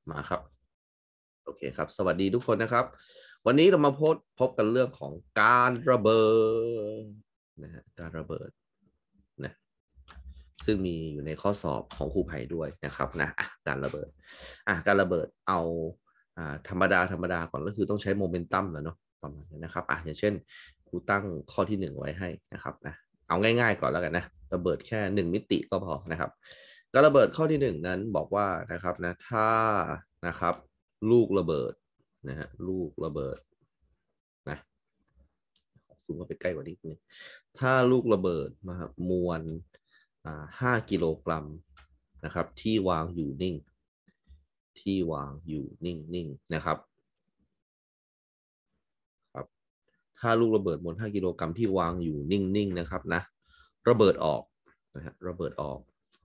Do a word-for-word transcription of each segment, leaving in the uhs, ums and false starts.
มาครับโอเคครับสวัสดีทุกคนนะครับวันนี้เรามาพบพบกันเรื่องของการระเบิดนะฮะการระเบิดนะซึ่งมีอยู่ในข้อสอบของครูไผ่ด้วยนะครับนะอ่ะการระเบิดอ่ะการระเบิดเอาอ่าธรรมดาธรรมดาก่อนก็คือต้องใช้โมเมนตัมแล้วเนาะประมาณนี้นะครับอ่ะอย่างเช่นครูตั้งข้อที่หนึ่งไว้ให้นะครับนะเอาง่ายๆก่อนแล้วกันนะระเบิดแค่หนึ่งมิติก็พอนะครับการระเบิดข้อที่หนึ่งนั้นบอกว่านะครับนะถ้านะครับลูกระเบิดนะฮะลูกระเบิดนะซูมเข้าไปใกล้กว่านี้นึงถ้าลูกระเบิดมามวลห้ากิโลกรัมนะครับที่วางอยู่นิ่งที่วางอยู่นิ่งๆนะครับครับถ้าลูกระเบิดมวลห้ากิโลกรัมที่วางอยู่นิ่งๆนะครับนะระเบิดออกนะฮะระเบิดออก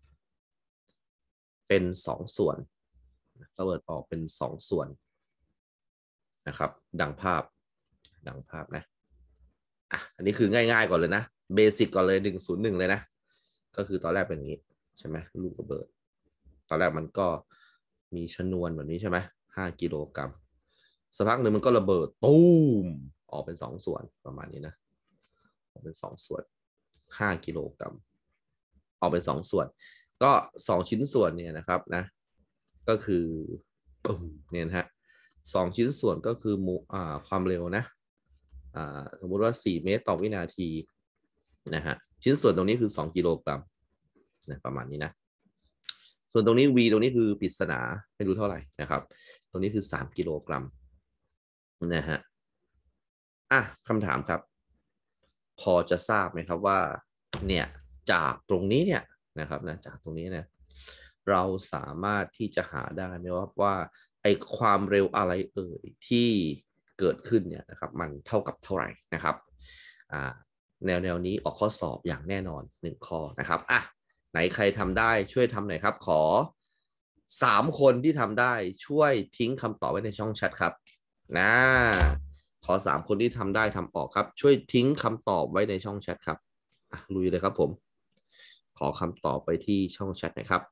เป็นสองส่วนระเบิดออกเป็นสองส่วนนะครับดังภาพดังภาพนะอ่ะอันนี้คือง่ายๆก่อนเลยนะเบสิกก่อนเลยหนึ่งศูนย์หนึ่งเลยนะก็คือตอนแรกเป็นอย่างนี้ใช่ไหมลูกระเบิดตอนแรกมันก็มีชนวนแบบนี้ใช่ไหมห้ากิโลกรัมสักพักหนึ่งมันก็ระเบิดตูมออกเป็นสองส่วนประมาณนี้นะออกเป็นสองส่วนห้ากิโลกรัมออกเป็นสองส่วนก็สองชิ้นส่วนเนี่ยนะครับนะก็คือปุ้มเนี่ยนะฮะสองชิ้นส่วนก็คือมูอ่าความเร็วนะอ่าสมมุติว่าสี่เมตรต่อวินาทีนะฮะชิ้นส่วนตรงนี้คือสองกิโลกรัมนะประมาณนี้นะส่วนตรงนี้ V ตรงนี้คือปริศนาไม่รู้เท่าไหร่นะครับตรงนี้คือสามกิโลกรัมนะฮะอ่ะคำถามครับพอจะทราบไหมครับว่าเนี่ยจากตรงนี้เนี่ยนะครับนะจากตรงนี้เนี่ยเราสามารถที่จะหาได้ไหมว่าว่าไอความเร็วอะไรเอ่ยที่เกิดขึ้นเนี่ยนะครับมันเท่ากับเท่าไหร่นะครับอ่าแนวแนวนี้ออกข้อสอบอย่างแน่นอนหนึ่งข้อนะครับอ่ะไหนใครทำได้ช่วยทำหน่อยครับขอสามคนที่ทำได้ช่วยทิ้งคำตอบไว้ในช่องแชทครับนะขอสามคนที่ทำได้ทำออกครับช่วยทิ้งคำตอบไว้ในช่องแชทครับอ่ะลุยเลยครับผมขอคำตอบไปที่ช่องแชทนะครับ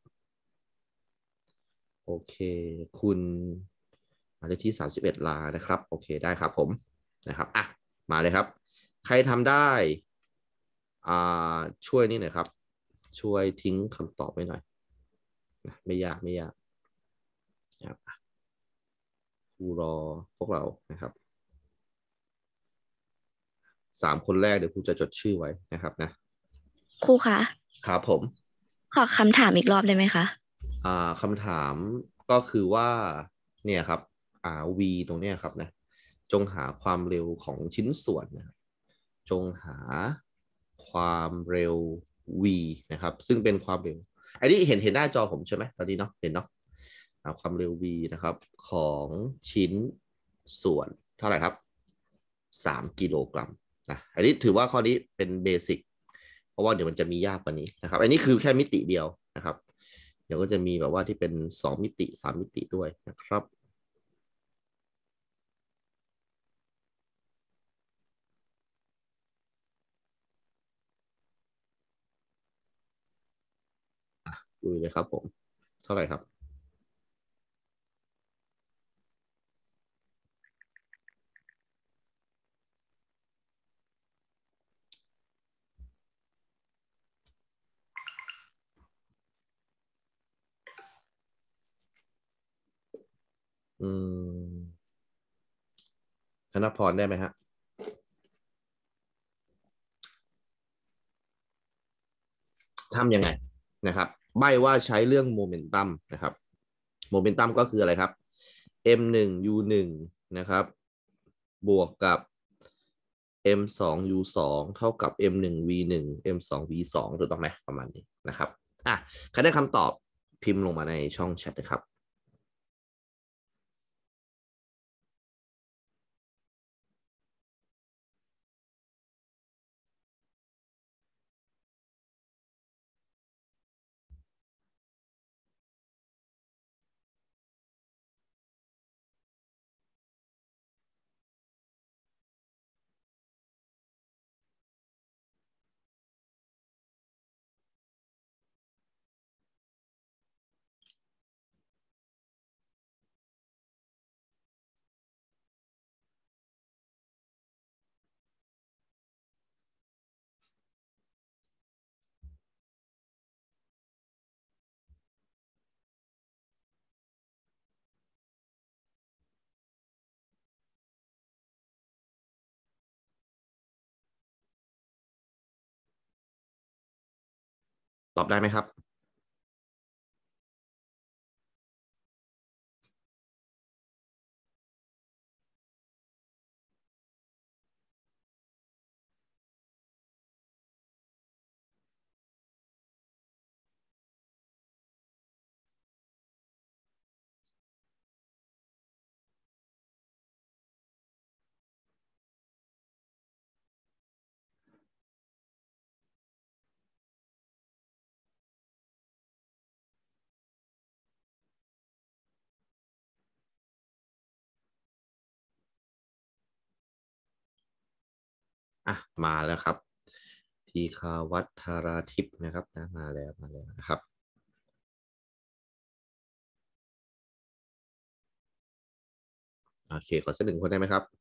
โอเคคุณมาได้ที่สามสิบเอ็ดลานะครับโอเคได้ครับผมนะครับอ่ะมาเลยครับใครทำได้อ่าช่วยนี่หน่อยครับช่วยทิ้งคำตอบไว้หน่อยนะไม่ยากไม่ยากนะครับครูรอพวกเรานะครับสามคนแรกเดี๋ยวครูจะจดชื่อไว้นะครับนะครูคะครับผมขอคำถามอีกรอบได้ไหมคะอ่าคำถามก็คือว่าเนี่ยครับอ่า v ตรงเนี้ยครับนะจงหาความเร็วของชิ้นส่วนนะครับจงหาความเร็ว v นะครับซึ่งเป็นความเร็วอันนี้เห็นเห็นหน้าจอผมใช่ไหมตอนนี้เนาะเห็นเนาะความเร็ว v นะครับของชิ้นส่วนเท่าไหร่ครับสามกิโลกรัมนะอันนี้ถือว่าข้อนี้เป็นเบสิกเพราะว่าเดี๋ยวมันจะมียากกว่านี้นะครับอันนี้คือแค่มิติเดียวนะครับเดี๋ยวก็จะมีแบบว่าที่เป็นสองมิติสามมิติด้วยนะครับดูเลยครับผมเท่าไหร่ครับอืมธนพรได้ไหมฮะทำยังไงนะครับใบว่าใช้เรื่องโมเมนตัมนะครับโมเมนตัมก็คืออะไรครับ เอ็ม หนึ่ง ยู หนึ่ง นะครับบวกกับ เอ็ม สอง ยู สอง เท่ากับ เอ็ม หนึ่ง วี หนึ่ง เอ็ม สอง วี สอง ถูกต้องไหมประมาณนี้นะครับอ่ะใครได้คำตอบพิมพ์ลงมาในช่องแชทนะครับตอบได้ไหมครับอ่ะมาแล้วครับทีคาวัฒราทิพย์นะครับนะมาแล้วมาแล้วนะครับโอเคขอสักหนึ่งคนได้ไหมครับ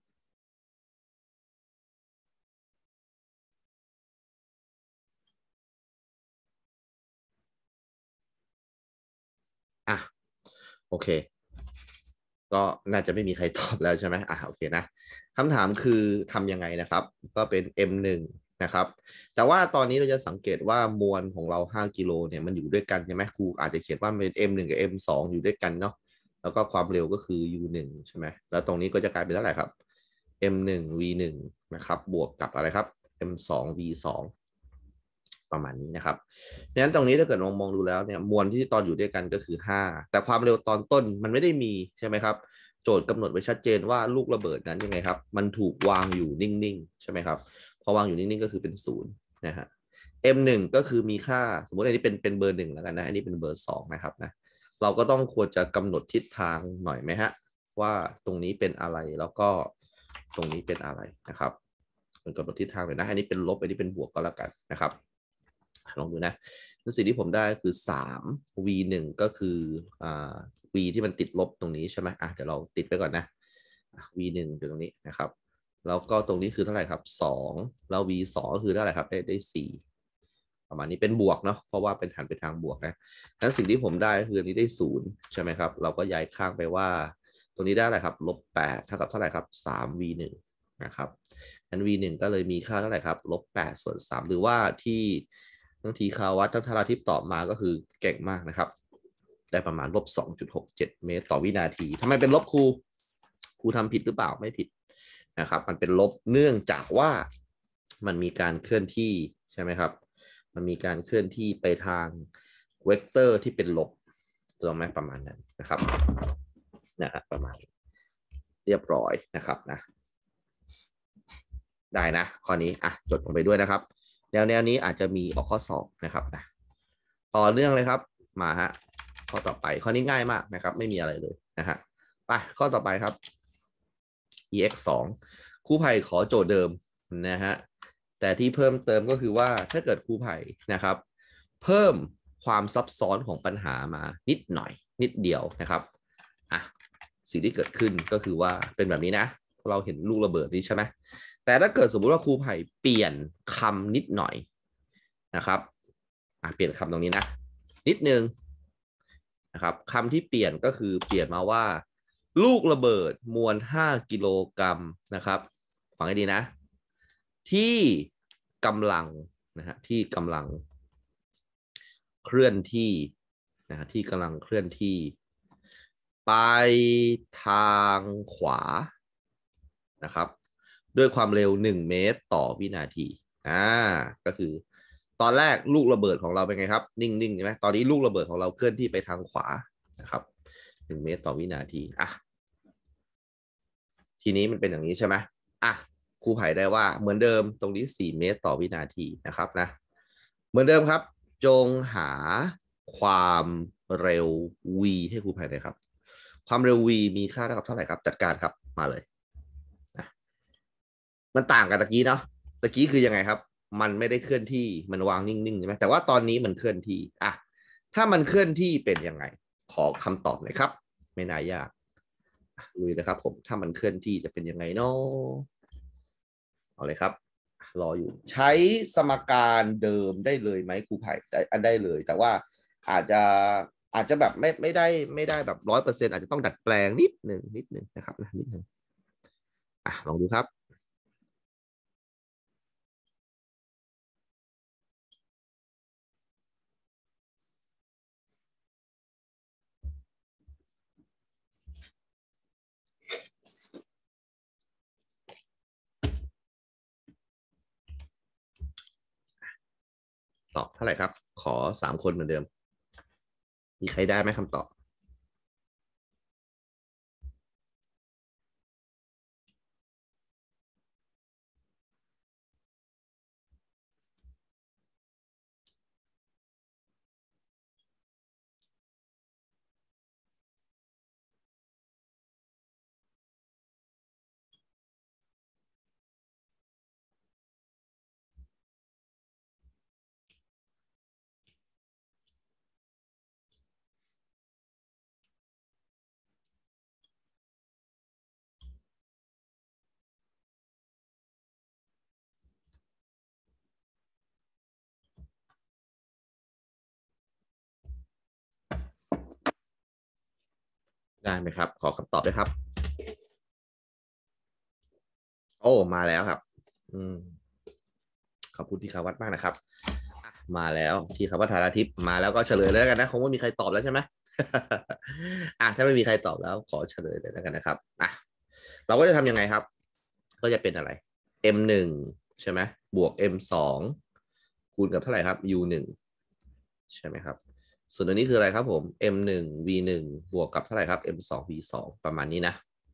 อ่ะโอเคก็น่าจะไม่มีใครตอบแล้วใช่ไหมอ่ะโอเคนะคำถามคือทำยังไงนะครับก็เป็น เอ็ม หนึ่ง นะครับแต่ว่าตอนนี้เราจะสังเกตว่ามวลของเราห้ากิโลเนี่ยมันอยู่ด้วยกันใช่ไหมครูอาจจะเขียนว่าเป็น เอ็ม หนึ่ง กับ เอ็ม สอง อยู่ด้วยกันเนาะแล้วก็ความเร็วก็คือ ยู หนึ่ง ใช่ไหมแล้วตรงนี้ก็จะกลายเป็นเท่าไหร่ครับ เอ็ม หนึ่ง วี หนึ่ง นะครับบวกกับอะไรครับ เอ็ม สอง วี สอง ประมาณนี้นะครับดังนั้นตรงนี้ถ้าเกิดมองมองดูแล้วเนี่ยมวลที่ตอนอยู่ด้วยกันก็คือห้าแต่ความเร็วตอนต้นมันไม่ได้มีใช่ไหมครับโจทย์กำหนดไว้ชัดเจนว่าลูกระเบิดนั้นยังไงครับมันถูกวางอยู่นิ่งๆใช่ไหมครับพอวางอยู่นิ่งๆก็คือเป็นศูนย์นะฮะ เอ็ม หนึ่ง ก็คือมีค่าสมมติอันนี้เป็นเป็นเบอร์หนึ่งแล้วกันนะอันนี้เป็นเบอร์สองนะครับนะเราก็ต้องควรจะกำหนดทิศทางหน่อยไหมฮะว่าตรงนี้เป็นอะไรแล้วก็ตรงนี้เป็นอะไรนะครับเป็นกำหนดทิศทางเลยนะอันนี้เป็นลบอันนี้เป็นบวกก็แล้วกันนะครับลองดูนะสิ่งที่ผมได้คือสาม วี หนึ่ง ก็คืออ่า v ที่มันติดลบตรงนี้ใช่ไหมอ่ะเดี๋ยวเราติดไปก่อนนะ วี หนึ่ง อยู่ตรงนี้นะครับแล้วก็ตรงนี้คือเท่าไหร่ครับสองแล้ว วี สอง ก็คือเท่าไหร่ครับได้ได้สี่ประมาณนี้เป็นบวกเนาะเพราะว่าเป็นหันไปทางบวกนะงั้นสิ่งที่ผมได้คืออันนี้ได้ศูนย์ใช่ไหมครับเราก็ย้ายข้างไปว่าตรงนี้ได้อะไรครับลบแปดเท่ากับเท่าไหร่ครับสาม วี หนึ่ง นะครับงั้น วี หนึ่ง ก็เลยมีค่าเท่าไหร่ครับลบแปดส่วนสามหรือว่าที่ทั้งทีคาวัตทั้งธาราทิพย์ตอบมาก็คือเก่งมากนะครับได้ประมาณลบสองจุดหกเจ็ดเมตรต่อวินาทีทำไมเป็นลบครูครูทำผิดหรือเปล่าไม่ผิดนะครับมันเป็นลบเนื่องจากว่ามันมีการเคลื่อนที่ใช่ไหมครับมันมีการเคลื่อนที่ไปทางเวกเตอร์ที่เป็นลบถูกไหมประมาณนั้นนะครับนะประมาณเรียบร้อยนะครับนะได้นะข้อนี้อ่ะจดลงไปด้วยนะครับแนวแนวนี้อาจจะมีออกข้อสอบนะครับนะต่อเนื่องเลยครับมาฮะข้อต่อไปข้อนี้ง่ายมากนะครับไม่มีอะไรเลยนะฮะไปข้อต่อไปครับ อี เอ็กซ์ สอง ครูไผ่ขอโจทย์เดิมนะฮะแต่ที่เพิ่มเติมก็คือว่าถ้าเกิดครูไผ่นะครับเพิ่มความซับซ้อนของปัญหามานิดหน่อยนิดเดียวนะครับอ่ะสิ่งที่เกิดขึ้นก็คือว่าเป็นแบบนี้นะเราเห็นลูกระเบิดนี้ใช่ไหมแต่ถ้าเกิดสมมุติว่าครูไผ่เปลี่ยนคำนิดหน่อยนะครับอ่ะเปลี่ยนคำตรงนี้นะนิดนึงนะครับคำที่เปลี่ยนก็คือเปลี่ยนมาว่าลูกระเบิดมวลห้ากิโลกรัมนะครับฟังให้ดีนะที่กำลังนะฮะที่กำลังเคลื่อนที่นะฮะที่กำลังเคลื่อนที่ไปทางขวานะครับด้วยความเร็วหนึ่งเมตรต่อวินาทีอ่าก็คือตอนแรกลูกระเบิดของเราเป็นไงครับนิ่งๆใช่ไหมตอนนี้ลูกระเบิดของเราเคลื่อนที่ไปทางขวานะครับหนึ่งเมตรต่อวินาทีอ่ะทีนี้มันเป็นอย่างนี้ใช่ไหมอ่ะครูไผ่ได้ว่าเหมือนเดิมตรงนี้สี่เมตรต่อวินาทีนะครับนะเหมือนเดิมครับจงหาความเร็ว v ให้ครูไผ่เลยครับความเร็ว v มีค่าเท่ากับเท่าไหร่ครับจัดการครับมาเลยนะมันต่างกันตะกี้เนาะตะกี้คือยังไงครับมันไม่ได้เคลื่อนที่มันวางนิ่งๆใช่ไหมแต่ว่าตอนนี้มันเคลื่อนที่อ่ะถ้ามันเคลื่อนที่เป็นยังไงขอคำตอบหน่อยครับไม่น่ายากลุยเลยครับผมถ้ามันเคลื่อนที่จะเป็นยังไงเนาะเอาเลยครับรออยู่ใช้สมการเดิมได้เลยไหมครูไผ่ได้อันได้เลยแต่ว่าอาจจะอาจจะแบบไม่ไม่ได้ไม่ได้แบบร้อยเปอร์เซ็นต์อาจจะต้องดัดแปลงนิดหนึ่งนิดหนึ่งนะครับนิดหนึ่งอ่ะลองดูครับตอบเท่าไหร่ครับขอสามคนเหมือนเดิมมีใครได้ไหมคำตอบได้ไหมครับขอคำตอบด้วยครับโอ้มาแล้วครับอืมขอบคุณที่คาวัดมากนะครับอ่ะมาแล้วที่คำว่าธาราทิพย์มาแล้วก็เฉลยเลยแล้วกันนะคงไม่มีใครตอบแล้วใช่ไหมอ่ะถ้าไม่มีใครตอบแล้วขอเฉลยเลยแล้วกันนะครับอ่ะเราก็จะทำยังไงครับก็จะเป็นอะไร เอ็ม หนึ่งใช่ไหมบวก เอ็ม สองคูณกับเท่าไหร่ครับ ยู หนึ่งใช่ไหมครับส่วนตัวนี้คืออะไรครับผม เอ็ม หนึ่ง วี หนึ่งบวกกับเท่าไหร่ครับ เอ็ม สอง วี สองประมาณนี้นะ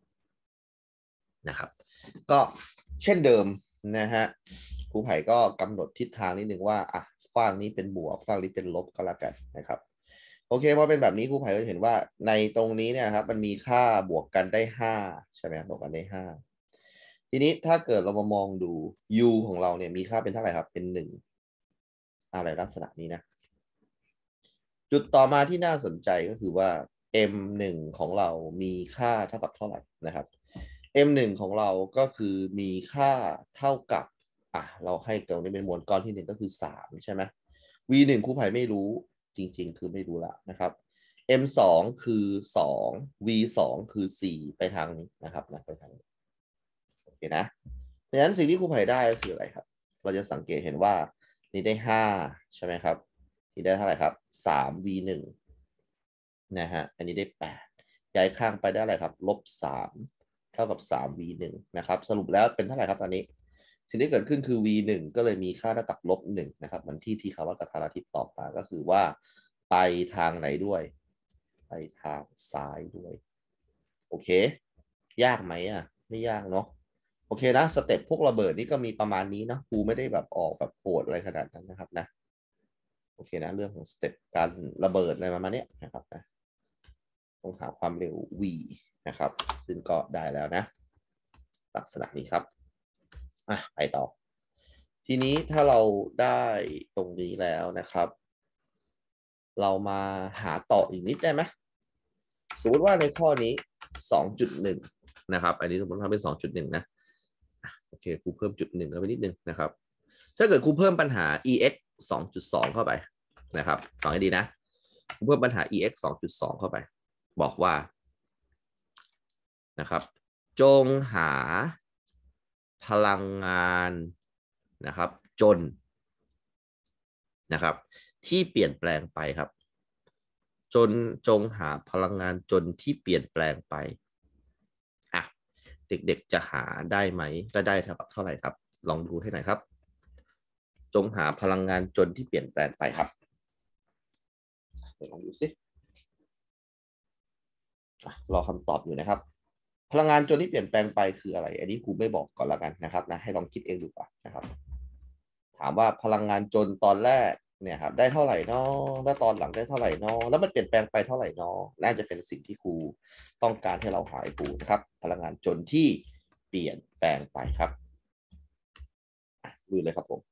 นะครับก็เช่นเดิมนะฮะครูไผ่ก็กำหนดทิศทางนิดนึงว่าอ่ะฝั่งนี้เป็นบวกฝั่งนี้เป็นลบก็แล้วกันนะครับโอเคพอเป็นแบบนี้ครูไผ่ก็จะเห็นว่าในตรงนี้เนี่ยครับมันมีค่าบวกกันได้ห้าใช่ไหมบวกกันได้ห้าทีนี้ถ้าเกิดเรามามองดู u ของเราเนี่ยมีค่าเป็นเท่าไหร่ครับเป็นหนึ่งอะไรลักษณะนี้นะจุดต่อมาที่น่าสนใจก็คือว่า เอ็ม หนึ่ง ของเรามีค่าเท่ากับเท่าไหร่นะครับ เอ็ม หนึ่ง ของเราก็คือมีค่าเท่ากับอ่ะเราให้ตรงนี้เป็นมวลก้อนที่หนึ่งก็คือสามใช่ไหม วี หนึ่ง ครูไผ่ไม่รู้จริงๆคือไม่รู้ละนะครับ เอ็ม สอง คือสอง วี สอง คือสี่ไปทางนี้นะครับนะไปทางนี้โอเคนะดังนั้นสิ่งที่ครูไผ่ได้ก็คืออะไรครับเราจะสังเกตเห็นว่านี่ได้ห้าใช่ไหมครับนี่ได้เท่าไหร่ครับสาม วี หนึ่งนะฮะอันนี้ได้แปดย้ายข้างไปได้อะไรครับลบสามเท่ากับสาม วี หนึ่งนะครับสรุปแล้วเป็นเท่าไหร่ครับตอนนี้สิ่งที่เกิดขึ้นคือ วี หนึ่งก็เลยมีค่าเท่ากับลบหนึ่งนะครับมันที่ที่คำว่ากทาราทิพย์ตอบมาก็คือว่าไปทางไหนด้วยไปทางซ้ายด้วยโอเคยากไหมอ่ะไม่ยากเนาะโอเคนะสเต็ปพวกระเบิดนี่ก็มีประมาณนี้นะครูไม่ได้แบบออกแบบโหดอะไรขนาดนั้นนะครับนะโอเคนะเรื่องของสเต็ปการระเบิดอะไรประมาณนี้นะครับนะ ต้องหาความเร็ว v นะครับซึ่งก็ได้แล้วนะลักษณะนี้ครับอ่ะไปต่อทีนี้ถ้าเราได้ตรงนี้แล้วนะครับเรามาหาต่ออีกนิดได้ไหมสมมติว่าในข้อนี้ สองจุดหนึ่ง นะครับอันนี้สมมติทำเป็น สองจุดหนึ่ง นะโอเคครูเพิ่มจุดหนึ่งเข้าไปนิดนึงนะครับถ้าเกิดครูเพิ่มปัญหา ix สองจุดสอง เข้าไปนะครับฟังให้ดีนะครูเพิ่มปัญหา ix สองจุดสอง เข้าไปบอกว่านะครับจงหาพลังงานนะครับจนนะครับที่เปลี่ยนแปลงไปครับจนจงหาพลังงานจนที่เปลี่ยนแปลงไปอ่ะเด็กๆจะหาได้ไหมก็ได้เท่ากับเท่าไหร่ครับลองดูให้หน่อยครับจงหาพลังงานจนที่เปลี่ยนแปลงไปครับเดี๋ยวลองดูสิรอคำตอบอยู่นะครับพลังงานจนที่เปลี่ยนแปลงไปคืออะไรอันนี้ครูไม่บอกก่อนแล้วกันนะครับนะให้ลองคิดเองดูก่อนนะครับ ถามว่าพลังงานจนตอนแรกเนี่ยครับได้เท่าไหร่นอแล้วตอนหลังได้เท่าไหร่นอแล้วมันเปลี่ยนแปลงไปเท่าไหร่นอน่าจะเป็นสิ่งที่ครูต้องการให้เราหายปูนะครับพลังงานจนที่เปลี่ยนแปลงไปครับดูเลยครับผม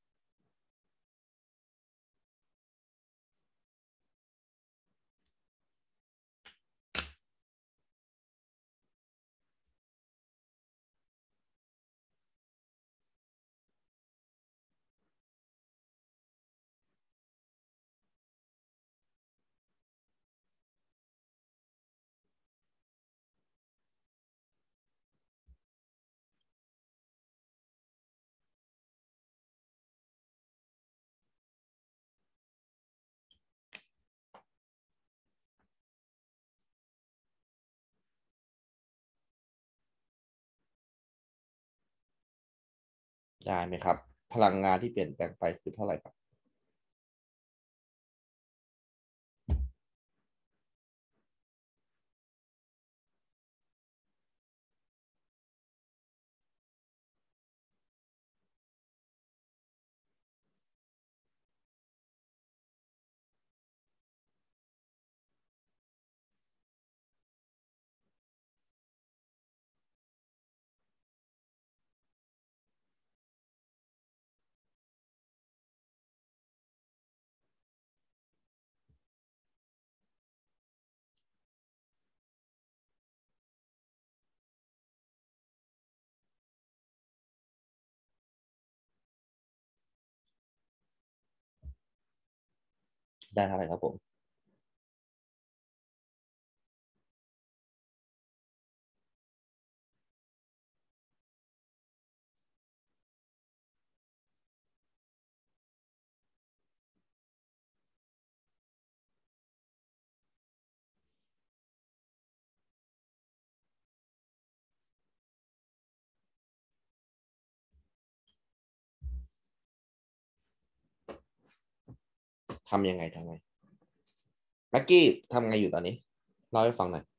ได้ไหมครับพลังงานที่เปลี่ยนแปลงไปคือเท่าไหร่ครับได้เท่าไหร่ครับผมทำยังไงทำไงแม็กกี้ทำไงอยู่ตอนนี้เล่าให้ฟังหน่อย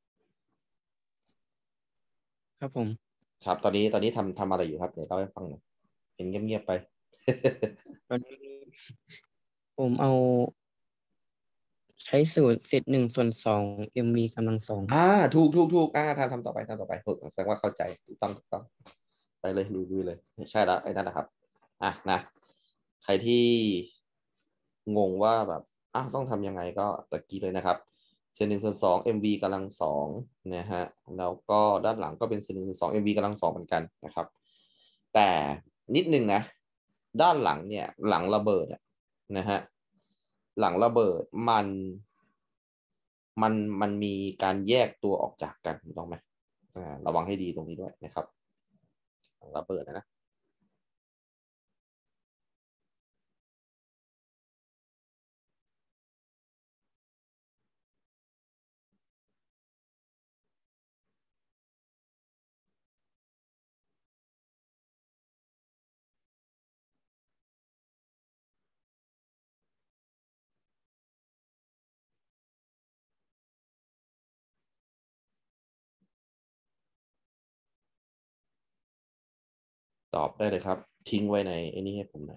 ครับผมครับตอนนี้ตอนนี้ทำทำอะไรอยู่ครับเดี๋ยวเล่าให้ฟังหน่อยเห็นเงียบๆไปตอนนี้ผมเอาใช้สูตรเศษหนึ่งส่วนสองเอ็มวีกำลังสองอ่าถูกถูกถูกอ่าทำทำต่อไปทำต่อไปถูกแสดงว่าเข้าใจถูกต้องถูกต้องไปเลยดูดูเลยใช่แล้วไอ้นั่นนะครับอ่ะนะใครที่งงว่าแบบอ้าวต้องทำยังไงก็ตะกี้เลยนะครับเซนหนึ่งส่วนสอง เอ็ม วี กำลังสองนะฮะแล้วก็ด้านหลังก็เป็นเซนหนึ่งส่วนสอง เอ็ม วี กำลังสองเหมือนกันนะครับแต่นิดนึงนะด้านหลังเนี่ยหลังระเบิดนะฮะหลังระเบิดมันมันมันมีการแยกตัวออกจากกันถูกต้องไหมอ่าระวังให้ดีตรงนี้ด้วยนะครับหลังระเบิดนะนะตอบได้เลยครับทิ้งไว้ในไอ้นี่ให้ผมหน่อย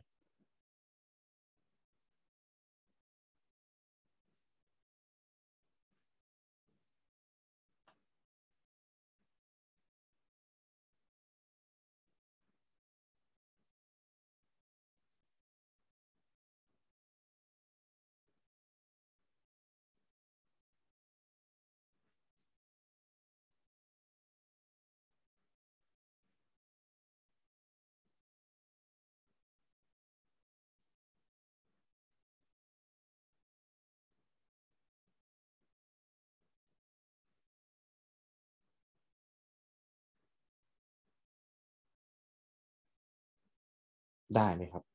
ได้ไหมครับ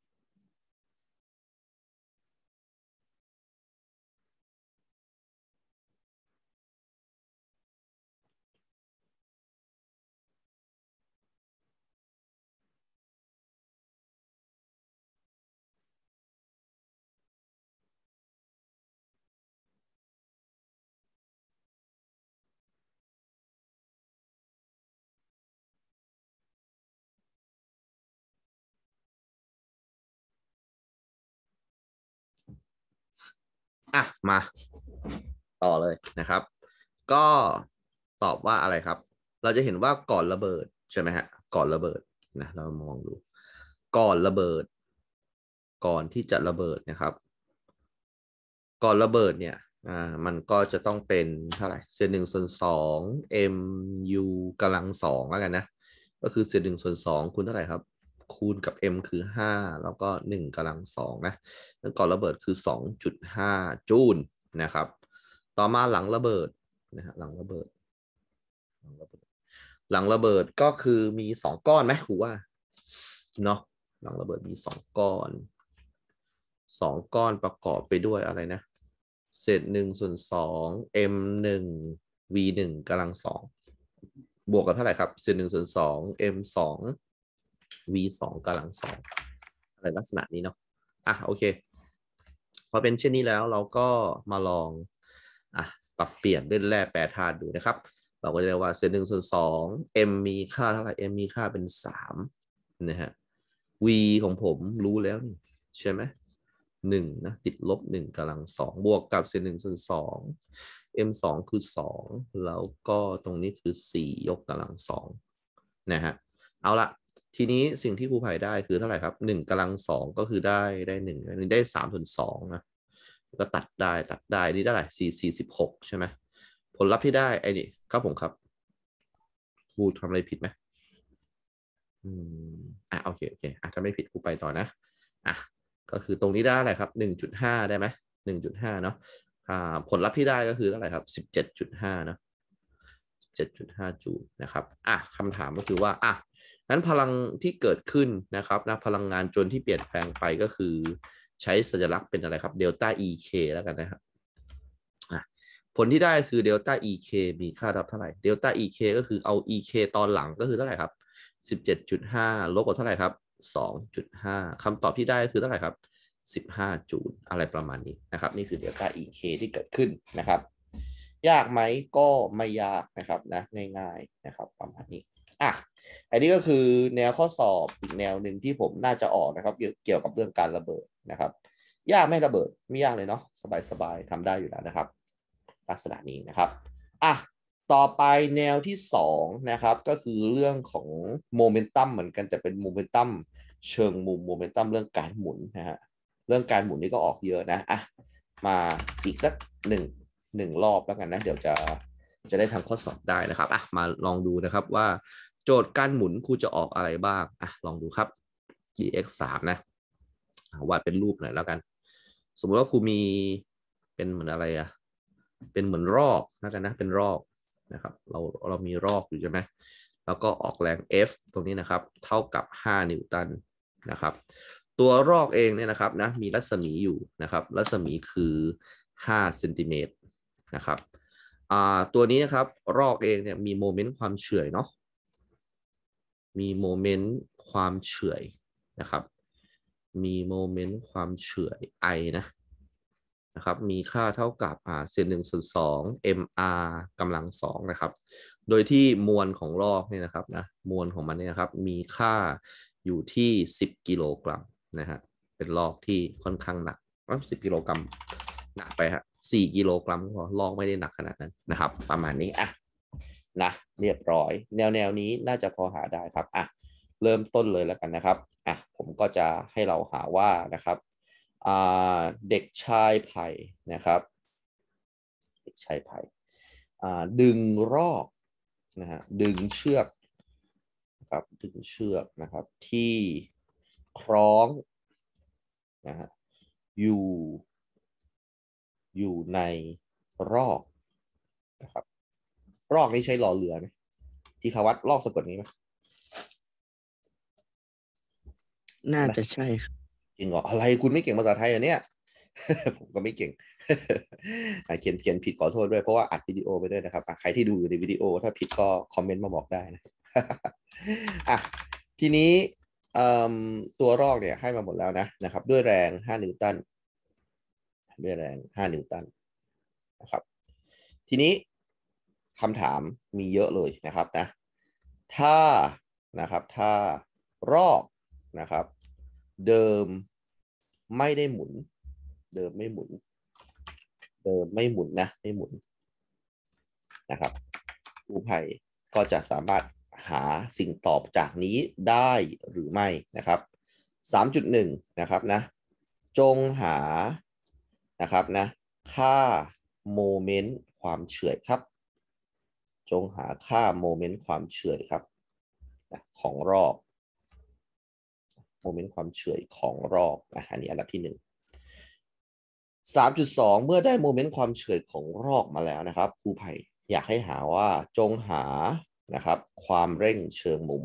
อ่ะมาต่อเลยนะครับ ก็ตอบว่าอะไรครับ เราจะเห็นว่าก่อนระเบิดใช่ไหมฮะก่อนระเบิดนะเรามองดูก่อนระเบิดก่อนที่จะระเบิดนะครับก่อนระเบิดเนี่ยอ่ามันก็จะต้องเป็นเท่าไหร่เศษหนึ่งส่วนสองเอ็มยูกำลังสองแล้วกันนะก็คือเศษหนึ่งส่วนสองคูณเท่าไหร่ครับคูณกับ m คือห้าแล้วก็หนึ่งกำลังสองนะแล้วก่อนระเบิดคือสองจุดห้าจูลนะครับต่อมาหลังระเบิดนะฮะหลังระเบิดหลังระเบิดหลังระเบิดก็คือมีสองก้อนไหมครูว่าเนาะหลังระเบิดมีสองก้อนสองก้อนประกอบไปด้วยอะไรนะเศษหนึ่งส่วนสอง m หนึ่ง v หนึ่งกำลังสองบวกกับเท่าไหร่ครับเศษหนึ่งส่วนสอง m สอง v สองกำลังสองอะไรลักษณะนี้เนาะอ่ะโอเคพอเป็นเช่นนี้แล้วเราก็มาลองอ่ะปรับเปลี่ยนเล่นแร่แปรธาตุดูนะครับเราก็จะเรียกว่าเศษหนึ่งส่วนสอง m มีค่าเท่าไหร่ m มีค่าเป็นสามนะฮะ v ของผมรู้แล้วนี่ใช่ไหมหนึ่งนะติดลบหนึ่งกำลังสองบวกกับเศษหนึ่งส่วนสอง m สองคือสองแล้วก็ตรงนี้คือสี่ยกกำลังสองนะฮะเอาละทีนี้สิ่งที่ครูไผ่ได้คือเท่าไหร่ครับหนึ่งกำลังสองก็คือได้ได้หนึ่งอันนี้ได้สามส่วนสองนะก็ตัดได้ตัดได้นี่ได้เท่าไหร่สี่สี่สิบหกใช่ไหมผลลัพธ์ที่ได้ไอ้นี่ครับผมครับครูทำอะไรผิดไหมอืมอ่ะโอเคโอเคอ่ะถ้าไม่ผิดครูไปต่อนะอ่ะก็คือตรงนี้ได้อะไรครับหนึ่งจุดห้าได้ไหมหนึ่งจุดห้าเนาะอ่าผลลัพธ์ที่ได้ก็คือเท่าไหร่ครับสิบเจ็ดจุดห้าเนาะสิบเจ็ดจุดห้าจูลนะครับอ่ะคำถามก็คือว่าอ่ะนั้นพลังที่เกิดขึ้นนะครับนะพลังงานจนที่เปลี่ยนแปลงไปก็คือใช้สัญลักษณ์เป็นอะไรครับเดลต้า อี เค แล้วกันนะครับอ่ะผลที่ได้คือเดลต้า อี เค มีค่าเท่าไหร่เดลต้า อี เค ก็คือเอา อี เค ตอนหลังก็คือเท่าไหร่ครับ สิบเจ็ดจุดห้า ลบกับเท่าไหร่ครับ สองจุดห้า คำตอบที่ได้คือเท่าไหร่ครับสิบห้าจูลอะไรประมาณนี้นะครับนี่คือเดลต้า อี เค ที่เกิดขึ้นนะครับยากไหมก็ไม่ยากนะครับนะง่ายๆนะครับประมาณนี้อ่ะอันนี้ก็คือแนวข้อสอบอีกแนวหนึ่งที่ผมน่าจะออกนะครับเกี่ยวกับเรื่องการระเบิดนะครับยากไม่ระเบิดไม่ยากเลยเนาะสบายๆทำได้อยู่แล้วนะครับลักษณะนี้นะครับอ่ะต่อไปแนวที่สองนะครับก็คือเรื่องของโมเมนตัมเหมือนกันแต่เป็นโมเมนตัมเชิงมุมโมเมนตัมเรื่องการหมุนนะฮะเรื่องการหมุนนี่ก็ออกเยอะนะอ่ะมาอีกสักหนึ่งหนึ่งรอบแล้วกันนะเดี๋ยวจะจะได้ทำข้อสอบได้นะครับอ่ะมาลองดูนะครับว่าโจทย์การหมุนครูจะออกอะไรบ้างอ่ะลองดูครับ ดี เอ็กซ์ สาม นะวาดเป็นรูปหน่อยแล้วกันสมมติว่าครูมีเป็นเหมือนอะไรอะเป็นเหมือนรอกแล้วกันนะเป็นรอกนะครับเราเรามีรอกอยู่ใช่ไหมแล้วก็ออกแรง F ตรงนี้นะครับเท่ากับห้านิวตันนะครับตัวรอกเองเนี่ยนะครับนะมีรัศมีอยู่นะครับรัศมีคือห้าเซนติเมตรนะครับอ่าตัวนี้นะครับรอกเองเนี่ยมีโมเมนต์ความเฉื่อยเนาะมีโมเมนต์ความเฉื่อยนะครับมีโมเมนต์ความเฉื่อย I นะนะครับมีค่าเท่ากับอ่าเศษหนึ่งส่วนสอง mr กำลังสองนะครับโดยที่มวลของรอกเนี่ยนะครับนะมวลของมันเนี่ยนะครับมีค่าอยู่ที่สิบกิโลกรัมนะฮะเป็นรอกที่ค่อนข้างหนักสิบกิโลกรัมหนักไปฮะสี่กิโลกรัมก็รอกไม่ได้หนักขนาดนั้นนะครับประมาณนี้อ่ะนะเรียบร้อยแนวแนวนี้น่าจะพอหาได้ครับอ่ะเริ่มต้นเลยแล้วกันนะครับอ่ะผมก็จะให้เราหาว่านะครับเด็กชายไผ่นะครับเด็กชายไผ่ดึงรอกนะฮะดึงเชือกนะครับดึงเชือกนะครับที่คล้องนะฮะอยู่อยู่ในรอกนะครับรอกนี้ใช้รอเรือไหมที่เขาวัดรอกสะกดนี้ไหมน่าจะใช่ครับจริงเหรออะไรคุณไม่เก่งภาษาไทยอ่ะเนี่ย ผมก็ไม่เก่ง เขียนเขียนผิดขอโทษด้วยเพราะว่าอัดวิดีโอไปด้วยนะครับใครที่ดูอยู่ในวิดีโอถ้าผิดก็คอมเมนต์มาบอกได้นะ อ่ะทีนี้ตัวรอกเนี่ยให้มาหมดแล้วนะนะครับด้วยแรงห้านิวตันด้วยแรงห้านิวตันนะครับทีนี้คำถามมีเยอะเลยนะครับนะถ้านะครับถ้ารอกนะครับเดิมไม่ได้หมุนเดิมไม่หมุนเดิมไม่หมุนนะไม่หมุนนะครับครูไผ่ก็จะสามารถหาสิ่งตอบจากนี้ได้หรือไม่นะครับ สามจุดหนึ่ง นะครับนะจงหานะครับนะค่าโมเมนต์ความเฉื่อยครับจงหาค่าโมเมนต์ความเฉื่อยครับของรอกโมเมนต์ความเฉื่อยของรอกนะอันนี้อันดับที่หนึ่ง สามจุดสอง เมื่อได้โมเมนต์ความเฉื่อยของรอกมาแล้วนะครับครูไผ่อยากให้หาว่าจงหานะครับความเร่งเชิงมุม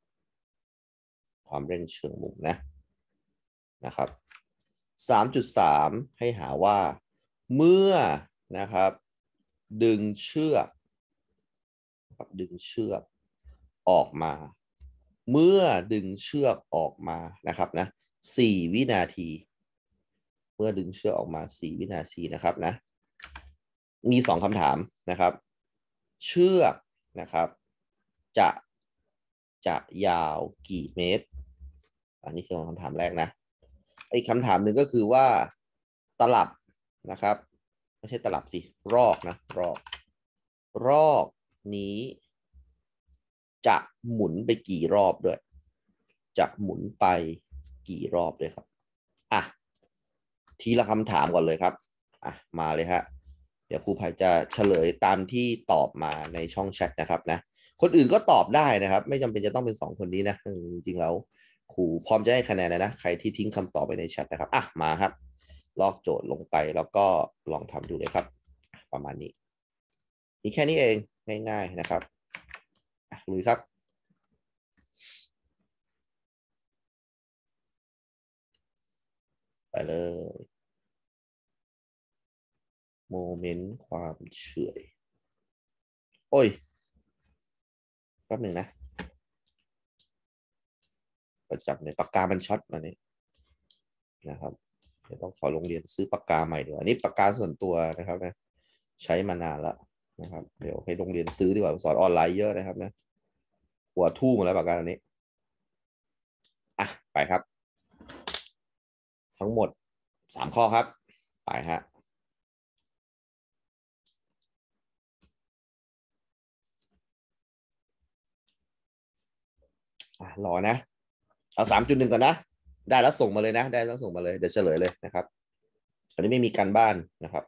ความเร่งเชิงมุมนะนะครับ สามจุดสาม ให้หาว่าเมื่อนะครับดึงเชือกดึงเชือกออกมาเมื่อดึงเชือกออกมานะครับนะสี่วินาทีเมื่อดึงเชือกออกมาสี่วินาทีนะครับนะมีสองคำถามนะครับเชือกนะครับจะจะยาวกี่เมตรอันนี้คือคำถามแรกนะอีกคำถามหนึ่งก็คือว่าตลับนะครับไม่ใช่ตลับสิรอกนะรอกรอกนี้จะหมุนไปกี่รอบด้วยจะหมุนไปกี่รอบด้วยครับอ่ะทีละคำถามก่อนเลยครับอ่ะมาเลยฮะเดี๋ยวครูไผ่จะเฉลยตามที่ตอบมาในช่องแชทนะครับนะคนอื่นก็ตอบได้นะครับไม่จำเป็นจะต้องเป็นสองคนนี้นะจริงๆแล้วครูพร้อมจะให้คะแนนเลยนะใครที่ทิ้งคำตอบไปในแชทนะครับอ่ะมาครับลอกโจทย์ลงไปแล้วก็ลองทำดูเลยครับประมาณนี้นี่แค่นี้เองง่ายๆนะครับลุยครับไปเลยโมเมนต์ความเฉื่อยโอ้ยแป๊บหนึ่งนะประจับในปากกามันช็อตมาเนี่ยนะครับเดี๋ยวต้องขอโรงเรียนซื้อปากกาใหม่ดีกว่าอันนี้ปากกาส่วนตัวนะครับนะใช้มานานแล้วนะครับเดี๋ยวให้โรงเรียนซื้อดีกว่าสอนออนไลน์เยอะนะครับนะหัวทู่หมดแล้วปากกาอันนี้อ่ะไปครับทั้งหมดสามข้อครับไปฮะอ่ะรอนะเอาสามจุดหนึ่งก่อนนะได้แล้วส่งมาเลยนะได้แล้วส่งมาเลยเดี๋ยวเฉลยเลยนะครับอันนี้ไม่มีการบ้านนะครับ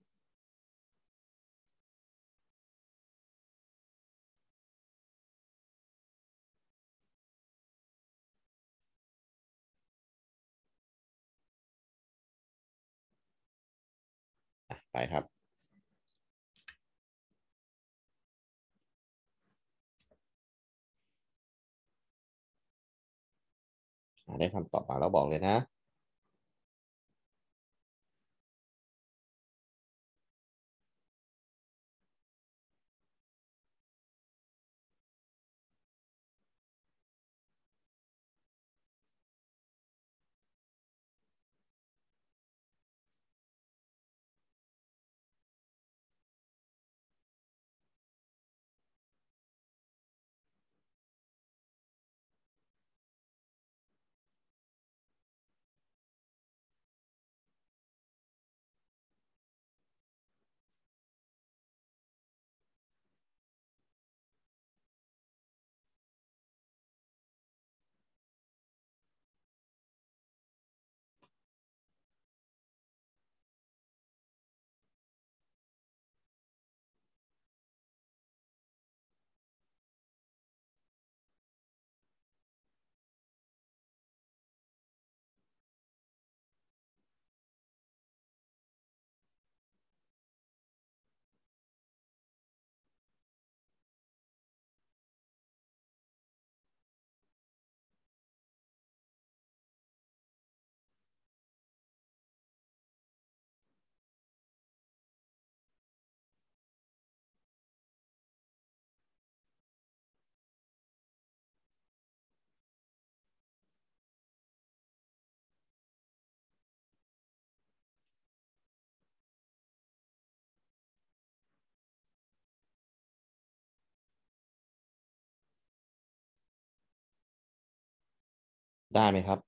ไปครับได้คำตอบมาแล้วบอกเลยนะได้ไหมครับ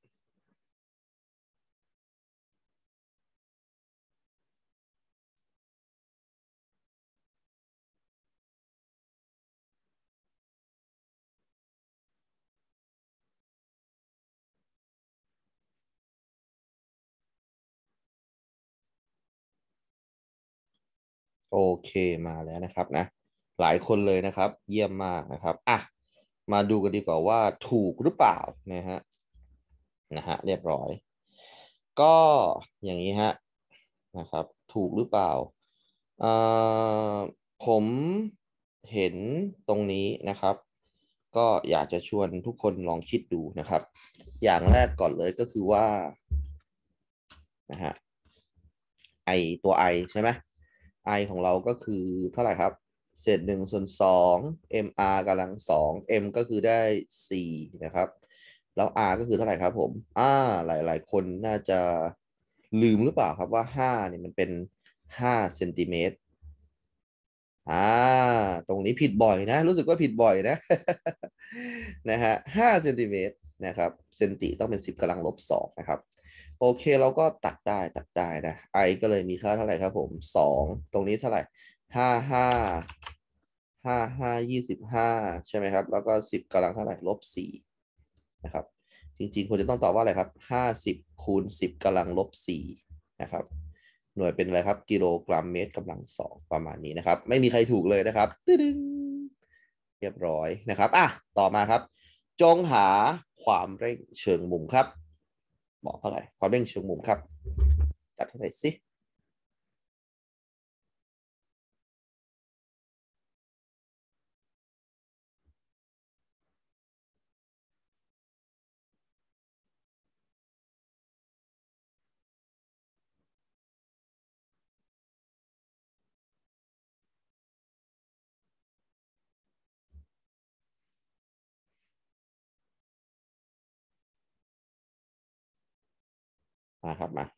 โอเคมาแล้วนะครับนะหลายคนเลยนะครับเยี่ยมมากนะครับอ่ะมาดูกันดีกว่าว่าถูกหรือเปล่านะฮะนะฮะเรียบร้อยก็อย่างนี้ฮะนะครับถูกหรือเปล่าเอ่อผมเห็นตรงนี้นะครับก็อยากจะชวนทุกคนลองคิดดูนะครับอย่างแรกก่อนเลยก็คือว่านะฮะไอตัว i ใช่ไหม i ของเราก็คือเท่าไหร่ครับเศษหนึ่งส่วนสอง mr กำลังสอง m ก็คือได้สี่นะครับแล้ว r ก็คือเท่าไหร่ครับผมอ่าหลายๆคนน่าจะลืมหรือเปล่าครับว่าห้าเนี่ยมันเป็นห้าเซนติเมตรอ่าตรงนี้ผิดบ่อยนะรู้สึกว่าผิดบ่อยนะ นะฮะห้าเซนติเมตรนะครับเซนติต้องเป็นสิบกำลังลบสองนะครับโอเคเราก็ตัดได้ตัดได้นะ i ก็เลยมีค่าเท่าไหร่ครับผมสองตรงนี้เท่าไหร่ห้าห้าห้าห้ายี่สิบห้าใช่ไหมครับแล้วก็สิบกำลังเท่าไหร่ลบสี่นะครับจริงๆควรจะต้องตอบว่าอะไรครับห้าสิบคูณสิบกำลังลบสี่นะครับหน่วยเป็นอะไรครับกิโลกรัมเมตรกำลังสองประมาณนี้นะครับไม่มีใครถูกเลยนะครับตึ้งเรียบร้อยนะครับอ่ะต่อมาครับจงหาความเร่งเชิงมุมครับบอกเท่าไหร่ความเร่งเชิงมุมครับจจัดให้หน่อยสิ มาครับมา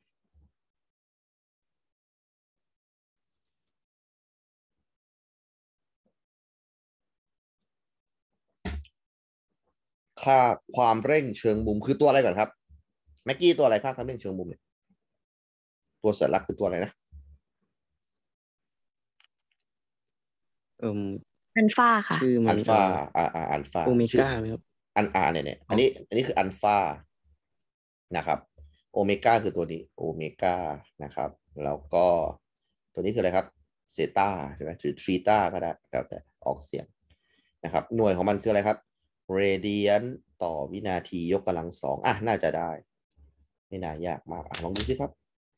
ค่าความเร่งเชิงมุมคือตัวอะไรก่อนครับแม็กกี้ตัวอะไรค่าความเร่งเชิงมุมเนี่ยตัวสัญลักษณ์คือตัวอะไรนะเอ่มอันฟ้าค่ะชื่อมัอันลเอ่ฟาออ่าอ่าอัลฟาโอเมชื่อก้าไหมครับอันอาเนี่ยเนี่ยอ๋อัอนนี้อันนี้คืออัลฟานะครับโอเมก้าคือตัวนี้โอเมก้านะครับแล้วก็ตัวนี้คืออะไรครับเซตาใช่ไหมหรือทรีตาก็ได้แล้วแต่ออกเสียงนะครับหน่วยของมันคืออะไรครับเรเดียนต่อวินาทียกกำลังสองอ่ะน่าจะได้ไม่น่ายากมากอ่ะลองดูสิครับ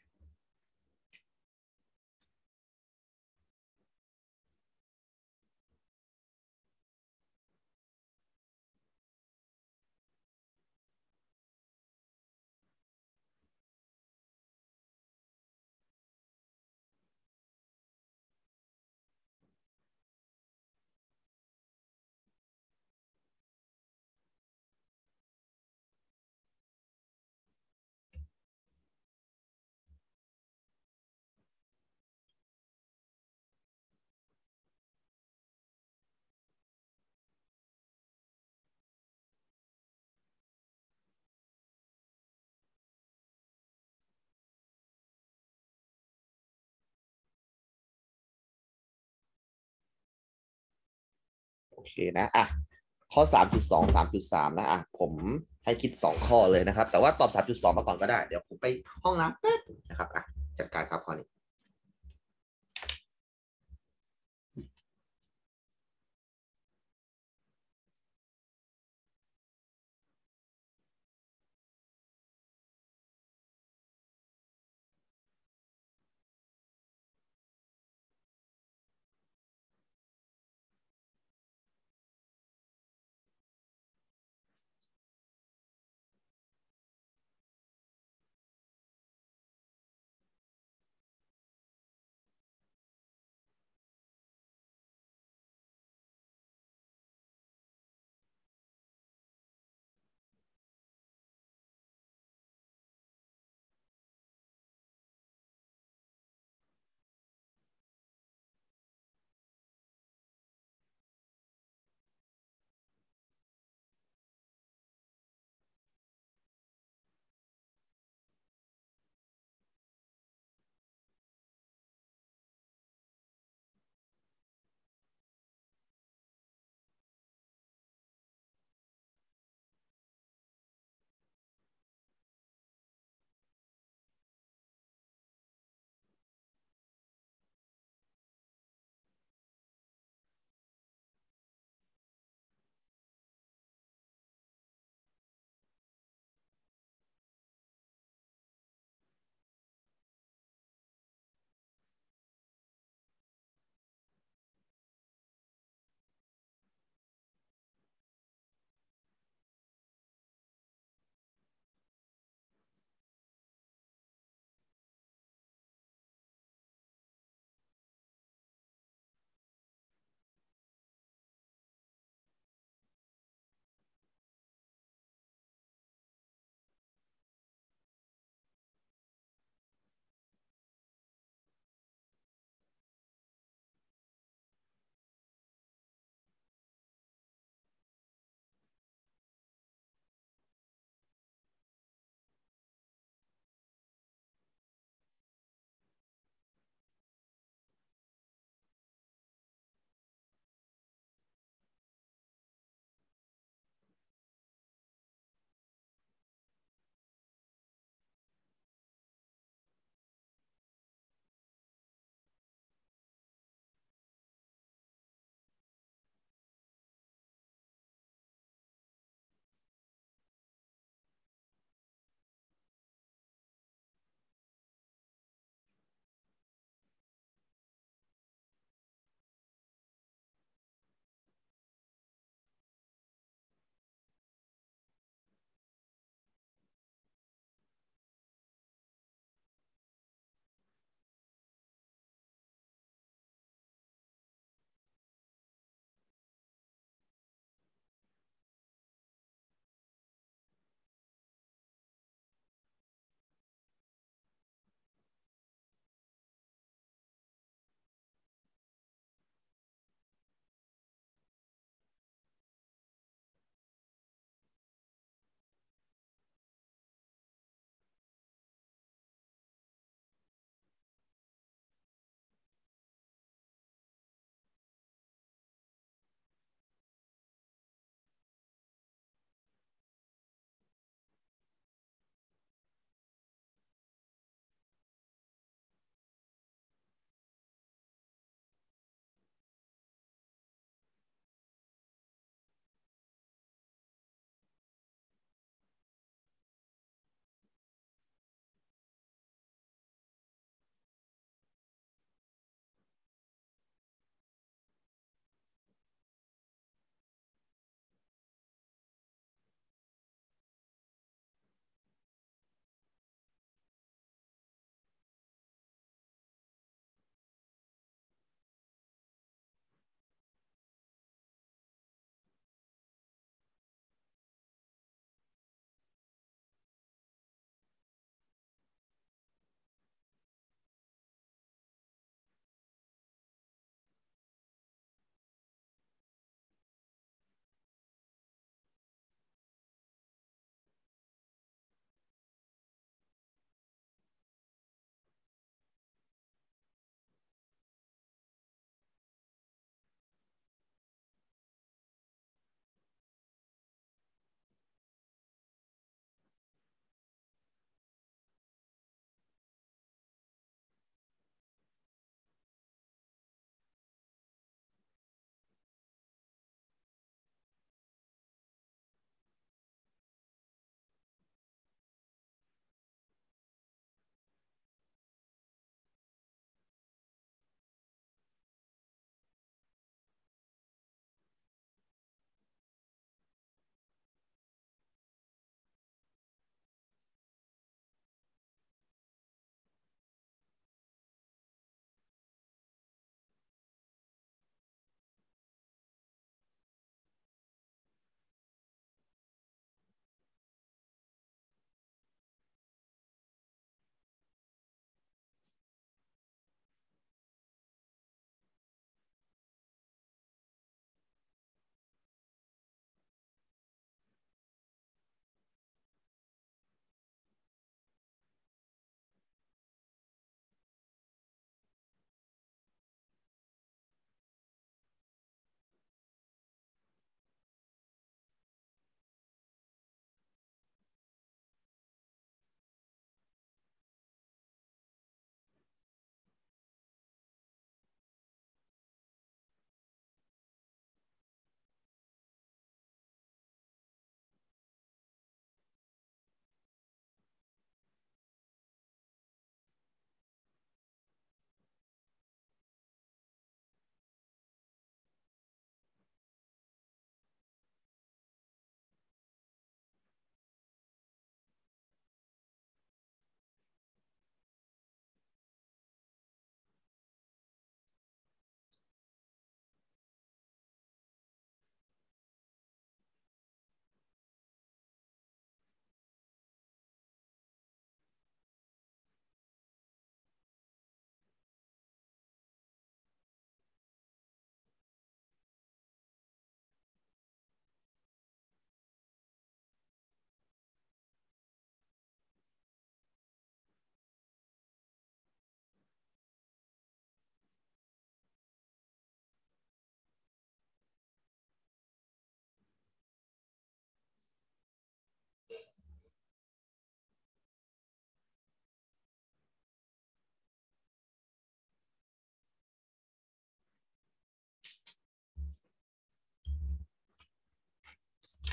โอเคนะอ่ะข้อสามจุดสอง สามจุดสามนะอ่ะผมให้คิดสองข้อเลยนะครับแต่ว่าตอบสามจุดสองมาก่อนก็ได้เดี๋ยวผมไปห้องน้ำแป๊บนะครับอ่ะจัดการครับข้อนี้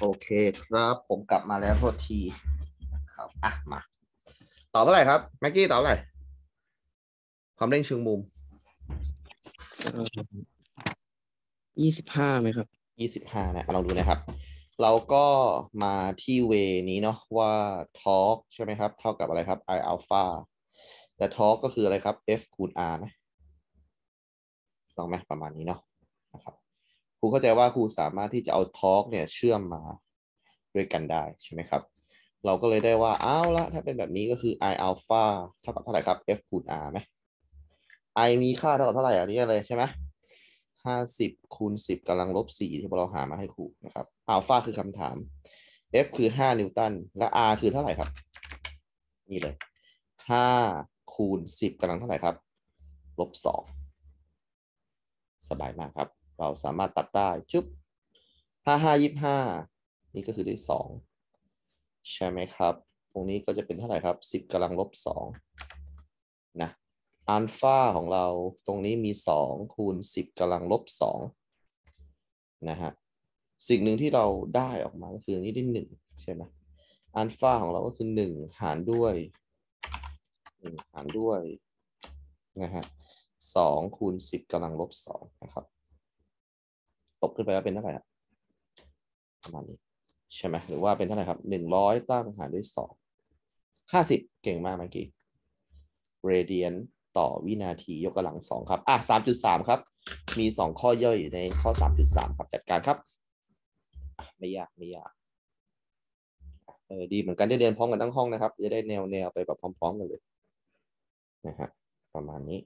โอเคครับผมกลับมาแล้วโทษทีครับอ่ะมาตอบเท่าไหร่ครับแม็กกี้ตอบเท่าไหร่ความเร่งเชิงมุมยี่สิบห้าไหมครับยี่สิบห้านะลองดูนะครับ เราก็มาที่เวนี้เนาะว่าทอร์กใช่ไหมครับ เท่ากับอะไรครับ I อัลฟาแต่ทอร์กก็คืออะไรครับ F คูณ R ไหมลองไหมประมาณนี้เนาะนะครับครูเข้าใจว่าครูสามารถที่จะเอาทอร์กเนี่ยเชื่อมมาด้วยกันได้ใช่ไหมครับ เราก็เลยได้ว่าอ้าวละถ้าเป็นแบบนี้ก็คือ I อัลฟาเท่ากับเท่าไหร่ครับ F คูณ R ไหม I มีค่าเท่ากับเท่าไหร่อันนี้เลยใช่ไหมห้าสิบคูณสิบกำลังลบสี่ที่เราหามาให้ครูนะครับอัลฟาคือคำถาม F คือห้านิวตันและ R คือเท่าไหร่ครับนี่เลยห้าคูณสิบกำลังเท่าไหร่ครับลบสองสบายมากครับเราสามารถตัดได้จุ๊บห้าห้ายี่ห้านี่ก็คือได้สองใช่ไหมครับตรงนี้ก็จะเป็นเท่าไหร่ครับสิบกำลังลบสองนะอัลฟาของเราตรงนี้มีสองคูณสิบกำลังลบสองนะฮะสิ่งหนึ่งที่เราได้ออกมาก็คือนี้ได้หนึ่งใช่ไหมอัลฟาของเราก็คือหนึ่งหารด้วยหนึ่งหารด้วยนะฮะสองคูณสิบกำลังลบสองนะครับตกขึ้นไปว่าเป็นเท่าไหร่ครับประมาณนี้ใช่ไหมหรือว่าเป็นเท่าไหร่ครับหนึ่งร้อยตั้งหารด้วยสองห้าสิบเก่งมากเมื่อกี้ radian ต่อวินาทียกกำลังสองครับอ่ะสามจุดสามครับมีสองข้อย่อยอยู่ในข้อสามจุดสามครับจัดการครับอ่ะไม่ยากไม่ยากเออดีเหมือนกันได้เรียนพร้อมกันทั้งห้องนะครับจะได้แนวแนวไปแบบพร้อมๆกันเลยนะฮะประมาณนี้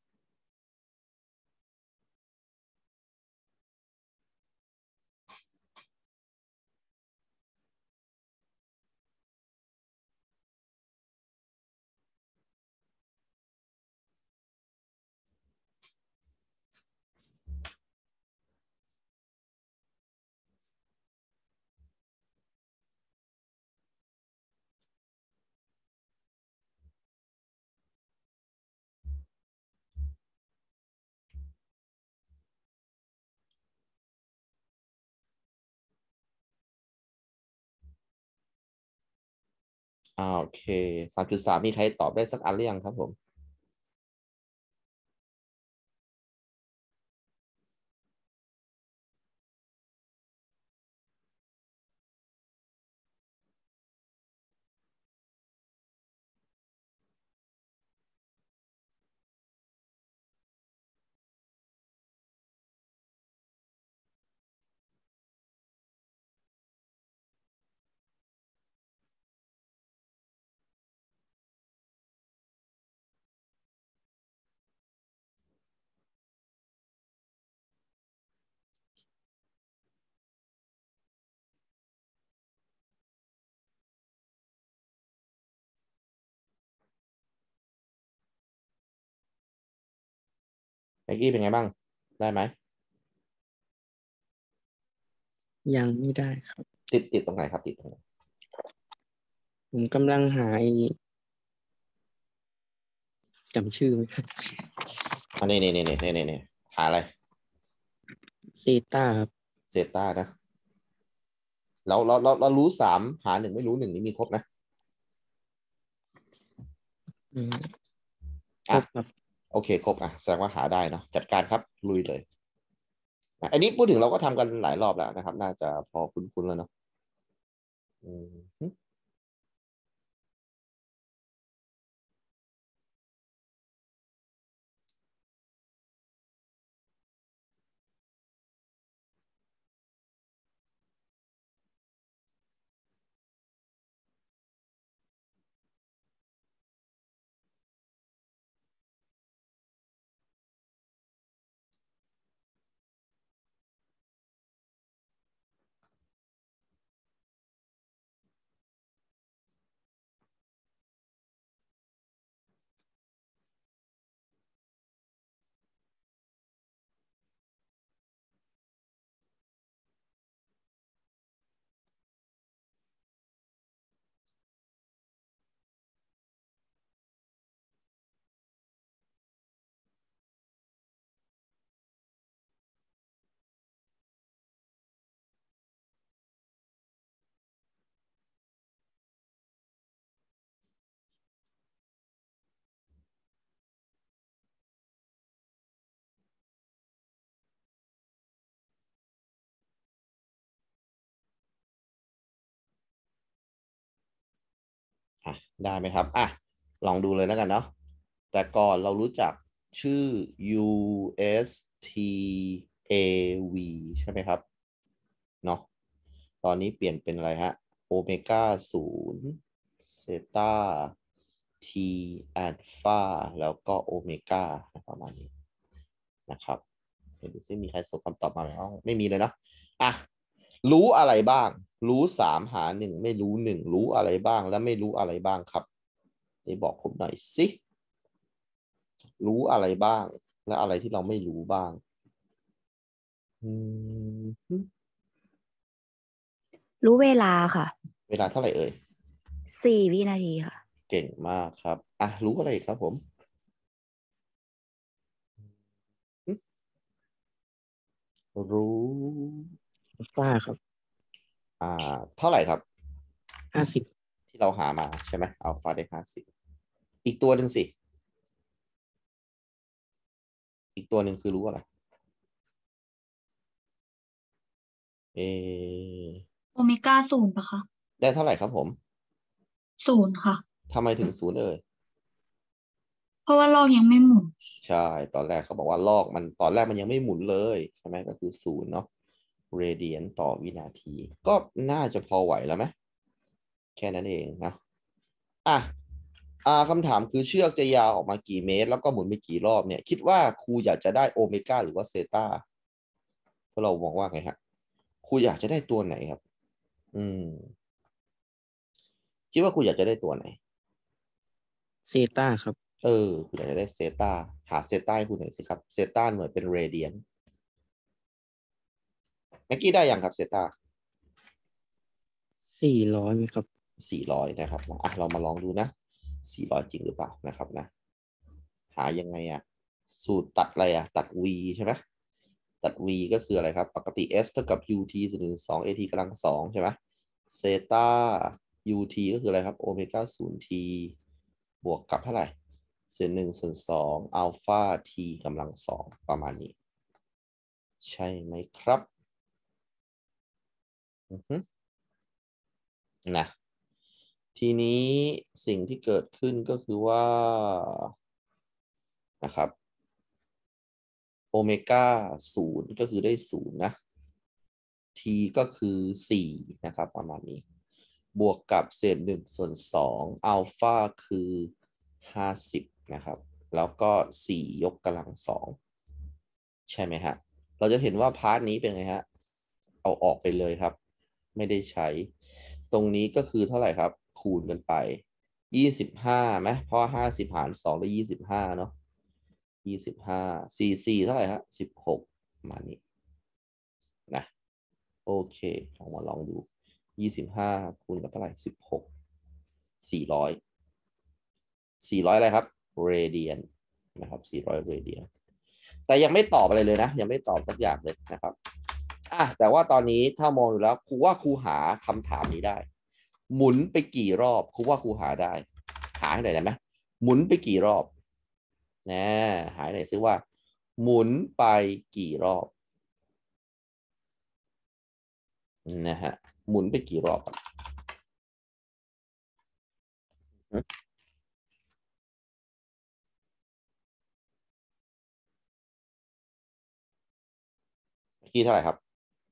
อ่าโอเคสามจุดสามมีใครตอบได้สักอันหรือยังครับผมเมื่อกี้เป็นไงบ้างได้ไหมยังไม่ได้ครับติดติดตรงไหนครับติดตรงไหนผมกำลังหาไอ้จำชื่อไม่ได้อันนี้นี่นี่นี่นี่นี่หาอะไรซีต้าครับเซต้านะเราเราเราเรารู้สามหาหนึ่งไม่รู้หนึ่งนี่มีครบนะอืมครอ่ะบครับโอเคครบอ่ะแสดงว่าหาได้เนาะจัดการครับลุยเลยอ่ะอันนี้พูดถึงเราก็ทำกันหลายรอบแล้วนะครับน่าจะพอคุ้นๆแล้วเนาะอืมอ่ะได้ไหมครับอ่ะลองดูเลยแล้วกันเนาะแต่ก่อนเรารู้จักชื่อ ยู เอส ที เอ วี ใช่ไหมครับเนาะตอนนี้เปลี่ยนเป็นอะไรฮะโอเมก้าศูนย์เซตาทีแอลฟาแล้วก็โอเมก้าประมาณนี้นะครับเดี๋ยวดูซิมีใครส่งคำตอบมาไหมไม่มีเลยเนาะอ่ะรู้อะไรบ้าง รู้สามหาหนึ่งไม่รู้หนึ่งรู้อะไรบ้างและไม่รู้อะไรบ้างครับได้บอกผมหน่อยสิรู้อะไรบ้างและอะไรที่เราไม่รู้บ้างอืมรู้เวลาค่ะเวลาเท่าไหร่เอ่ยสี่วินาทีค่ะเก่งมากครับอ่ะรู้อะไรอีกครับผมหึรู้ฟ้าครับอ่าเท่าไหร่ครับห้าสิบที่เราหามาใช่ไหมอัลฟาได้ห้าสิบอีกตัวหนึ่งสิอีกตัวหนึ่งคือรู้อะไรเออโอเมก้าศูนย์ปะคะได้เท่าไหร่ครับผมศูนย์ค่ะทำไมถึงศูนย์เอ่ยเพราะว่าโลกยังไม่หมุนใช่ ตอนแรกเขาบอกว่าลอกมันตอนแรกมันยังไม่หมุนเลยใช่ไหมก็คือศูนย์เนาะเรเดียนต่อวินาที ก็น่าจะพอไหวแล้วไหมแค่นั้นเองนะอ่ะอ่าคำถามคือเชือกจะยาวออกมากี่เมตร แล้วก็หมุนไปกี่รอบเนี่ย คิดว่าครูอยากจะได้โอเมก้าหรือว่าเซตาเพราะเรามองว่าไงฮะครูอยากจะได้ตัวไหนครับ อืม คิดว่าครูอยากจะได้ตัวไหนเซตาครับเออครูอยากจะได้เซตาหาเซตาให้ครูหน่อยสิครับเซตาหน่วยเป็นเรเดียนเมื่อกี้ได้ยังครับเซตาสี่ร้อยไหมครับสี่ร้อยนะครับอ่ะเรามาลองดูนะสี่ร้อยจริงหรือเปล่านะครับนะหายังไงอะสูตรตัดอะไรอะตัด v ใช่ไหมตัด v ก็คืออะไรครับปกติ s เท่ากับ ut ส่วนหนึ่งสอง at กำลังสองใช่ไหมเซตา ut ก็คืออะไรครับโอเมก้าศูนย์ t บวกกับเท่าไหร่ส่วนหนึ่งส่วนสองอัลฟา t กำลังสองประมาณนี้ใช่ไหมครับอือฮึนะทีนี้สิ่งที่เกิดขึ้นก็คือว่านะครับโอเมก้าศูนย์ก็คือได้ศูนย์นะ t ก็คือสี่นะครับประมาณนี้บวกกับเศษหนึ่งส่วนสองอัลฟาคือห้าสิบนะครับแล้วก็สี่ยกกำลังสองใช่ไหมฮะเราจะเห็นว่าพาร์ทนี้เป็นไงฮะเอาออกไปเลยครับไม่ได้ใช้ตรงนี้ก็คือเท่าไหร่ครับคูณกันไปยี่สิบห้าไหมเพราะห้าสิบหารสองได้ยี่สิบห้าเนาะยี่สิบห้าสี่สี่เท่าไหร่ฮะสิบหกมานี้นะโอเคลองมาลองดูยี่สิบห้าคูณกับเท่าไหร่สิบหกสี่ร้อยสี่ร้อยอะไรครับเรเดียนนะครับสี่ร้อยเรเดียนแต่ยังไม่ตอบอะไรเลยนะยังไม่ตอบสักอย่างเลยนะครับอ่ะแต่ว่าตอนนี้ถ้ามองดูแล้วครูว่าครูหาคำถามนี้ได้หมุนไปกี่รอบครูว่าครูหาได้หาให้หน่อยได้ไหมหมุนไปกี่รอบนะหาให้หน่อยซิว่าหมุนไปกี่รอบนะฮะหมุนไปกี่รอบกี่เท่าไหร่ครับ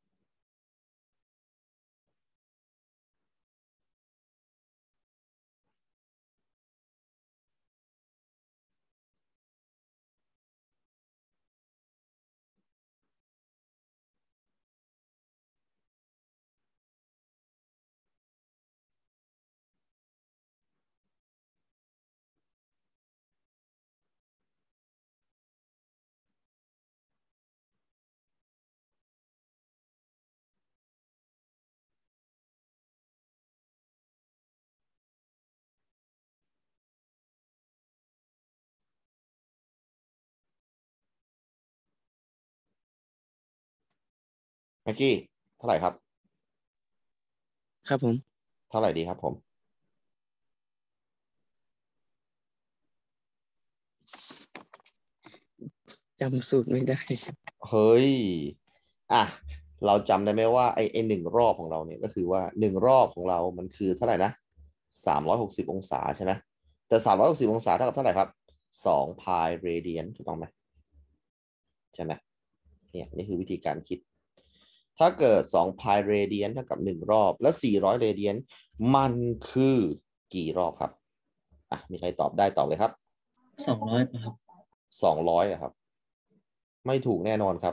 เมื่อกี้เท่าไหร่ครับครับผมเท่าไหร่ดีครับผมจำสูตรไม่ได้เฮ้ยอ่ะเราจำได้ไหมว่าไอ้ไอ้หนึ่งรอบของเราเนี่ยก็คือว่าหนึ่งรอบของเรามันคือเท่าไหร่นะสามร้อยหกสิบองศาใช่ไหมแต่สามร้อยหกสิบองศาเท่ากับเท่าไหร่ครับสองพายเรเดียนถูกต้องไหมใช่ไหมเนี่ยนี่คือวิธีการคิดถ้าเกิดสองพายเรเดียนเท่ากับหนึ่งรอบแล้วสี่ร้อยเรเดียนมันคือกี่รอบครับอ่ะมีใครตอบได้ตอบเลยครับสองร้อยครับสองร้อยอะครับไม่ถูกแน่นอนครับ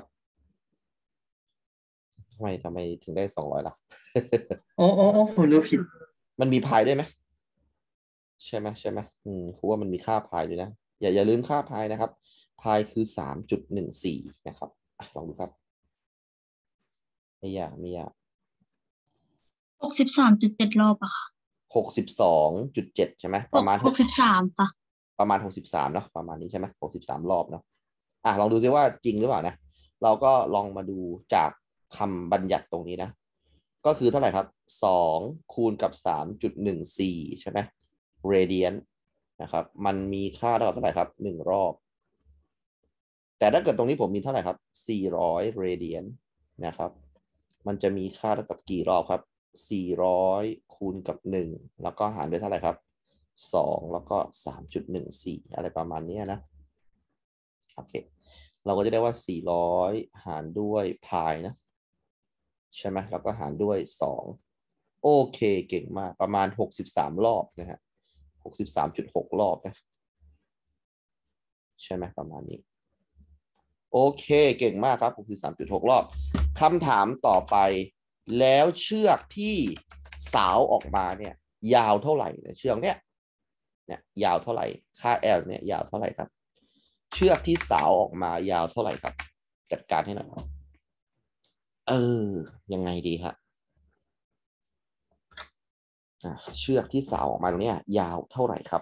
ทำไมทำไมถึงได้สองร้อยล่ะโอ้โอ้โอ้ผมรู้ผิดมันมีพายด้วยไหมใช่ไหมใช่ไหมอืมครูว่ามันมีค่าพายด้วยนะอย่าอย่าลืมค่าพายนะครับพายคือสามจุดหนึ่งสี่นะครับอ่ะลองดูครับไม่ยากไม่ยากหกสิบสามจุดเจ็ดรอบอะค่ะหกสิบสองจุดเจ็ดใช่ไหมหประกมาณหกสิบสามค่ะประมาณหกสิบสามเนาะประมาณนี้ใช่ไหมหกสิบสามรอบเนาะอ่ะลองดูซิว่าจริงหรือเปล่านะเราก็ลองมาดูจากคำบัญญัติตรงนี้นะก็คือเท่าไหร่ครับสองคูณกับสามจุดหนึ่งสี่ใช่ไหมเรเดียนนะครับมันมีค่าเท่ากับเท่าไหร่ครับหนึ่งรอบแต่ถ้าเกิดตรงนี้ผมมีเท่าไหร่ครับสี่ร้อยเรเดียนนะครับมันจะมีค่าเท่ากับกี่รอบครับสี่ร้อยคูณกับหนึ่งแล้วก็หารด้วยเท่าไหร่ครับสองแล้วก็สามจุดหนึ่งสี่อะไรประมาณนี้นะโอเคเราก็จะได้ว่าสี่ร้อยหารด้วยพายนะใช่ไหมแล้วก็หารด้วยสองโอเคเก่งมากประมาณหกสิบสามรอบนะฮะหกสิบสามจุดหกรอบนะใช่ไหมประมาณนี้โอเคเก่งมากครับหกสิบสามจุดหกรอบคำถามต่อไปแล้วเชือกที่สาวออกมาเนี่ยยาวเท่าไหร่เนี่ยเชือกเนี้ยเนี่ยยาวเท่าไหร่ค่า L เนี่ยยาวเท่าไหร่ครับเชือกที่สาวออกมายาวเท่าไหร่ครับจัดการให้หน่อยเออยังไงดีฮะเชือกที่สาวออกมาตรงนี้ยาวเท่าไหร่ครับ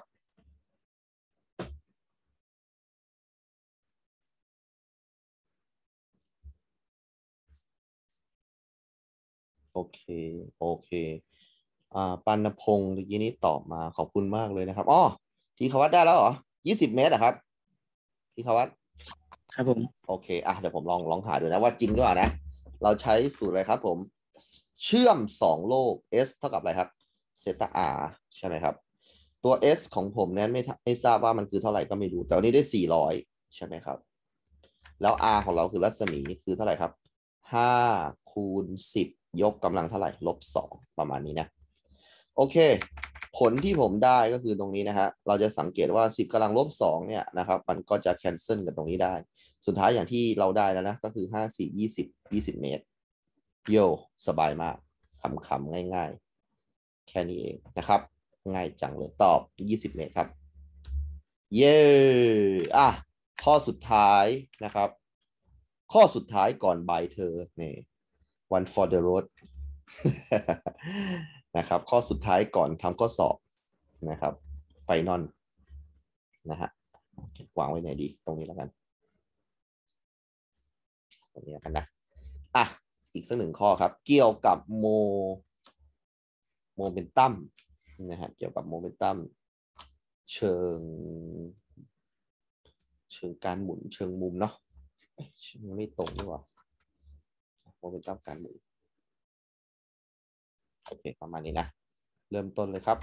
โอเคโอเคอ่าปัณพงศ์เมื่อกี้นี้ตอบมาขอบคุณมากเลยนะครับอ๋อพี่เขาวัดได้แล้วเหรอยี่สิบเมตรอะครับพี่เขาวัดครับผมโอเคอ่ะเดี๋ยวผมลองลองหาดูนะว่าจริงหรือเปล่านะเราใช้สูตรอะไรครับผมเชื่อมสองโลก s เท่ากับอะไรครับเซตา r ใช่ไหมครับตัว s ของผมนั้นไม่ไม่ทราบว่ามันคือเท่าไหร่ก็ไม่รู้แต่วันนี้ได้สี่ร้อยใช่ไหมครับแล้ว r ของเราคือรัศมีคือเท่าไหร่ครับห้าคูณสิบยกกำลังเท่าไหร่ลบสองประมาณนี้นะโอเคผลที่ผมได้ก็คือตรงนี้นะฮะเราจะสังเกตว่าสิบกำลังลบสองเนี่ยนะครับมันก็จะแคนเซิลกันตรงนี้ได้สุดท้ายอย่างที่เราได้แล้วนะก็คือห้า สี่ ยี่สิบ ยี่สิบเมตรโยสบายมากคำๆง่ายๆแค่นี้เองนะครับง่ายจังเลยตอบยี่สิบเมตรครับเย้อ่ะข้อสุดท้ายนะครับข้อสุดท้ายก่อนบ่ายเธอนี่ one for the road นะครับข้อสุดท้ายก่อนทำข้อสอบนะครับไฟนอลนะฮะวางไว้ไหนดีตรงนี้แล้วกันตรงนี้แล้วกันนะอ่ะอีกสักหนึ่งข้อครับเกี่ยวกับโมโมเมนตัมนะฮะเกี่ยวกับโมเมนตัมเชิงเชิงการหมุนเชิงมุมเนาะไม่ตรงดีกว่าโมเมนตัมการหมุนโอเคประมาณนี้นะเริ่มต้นเลยครับ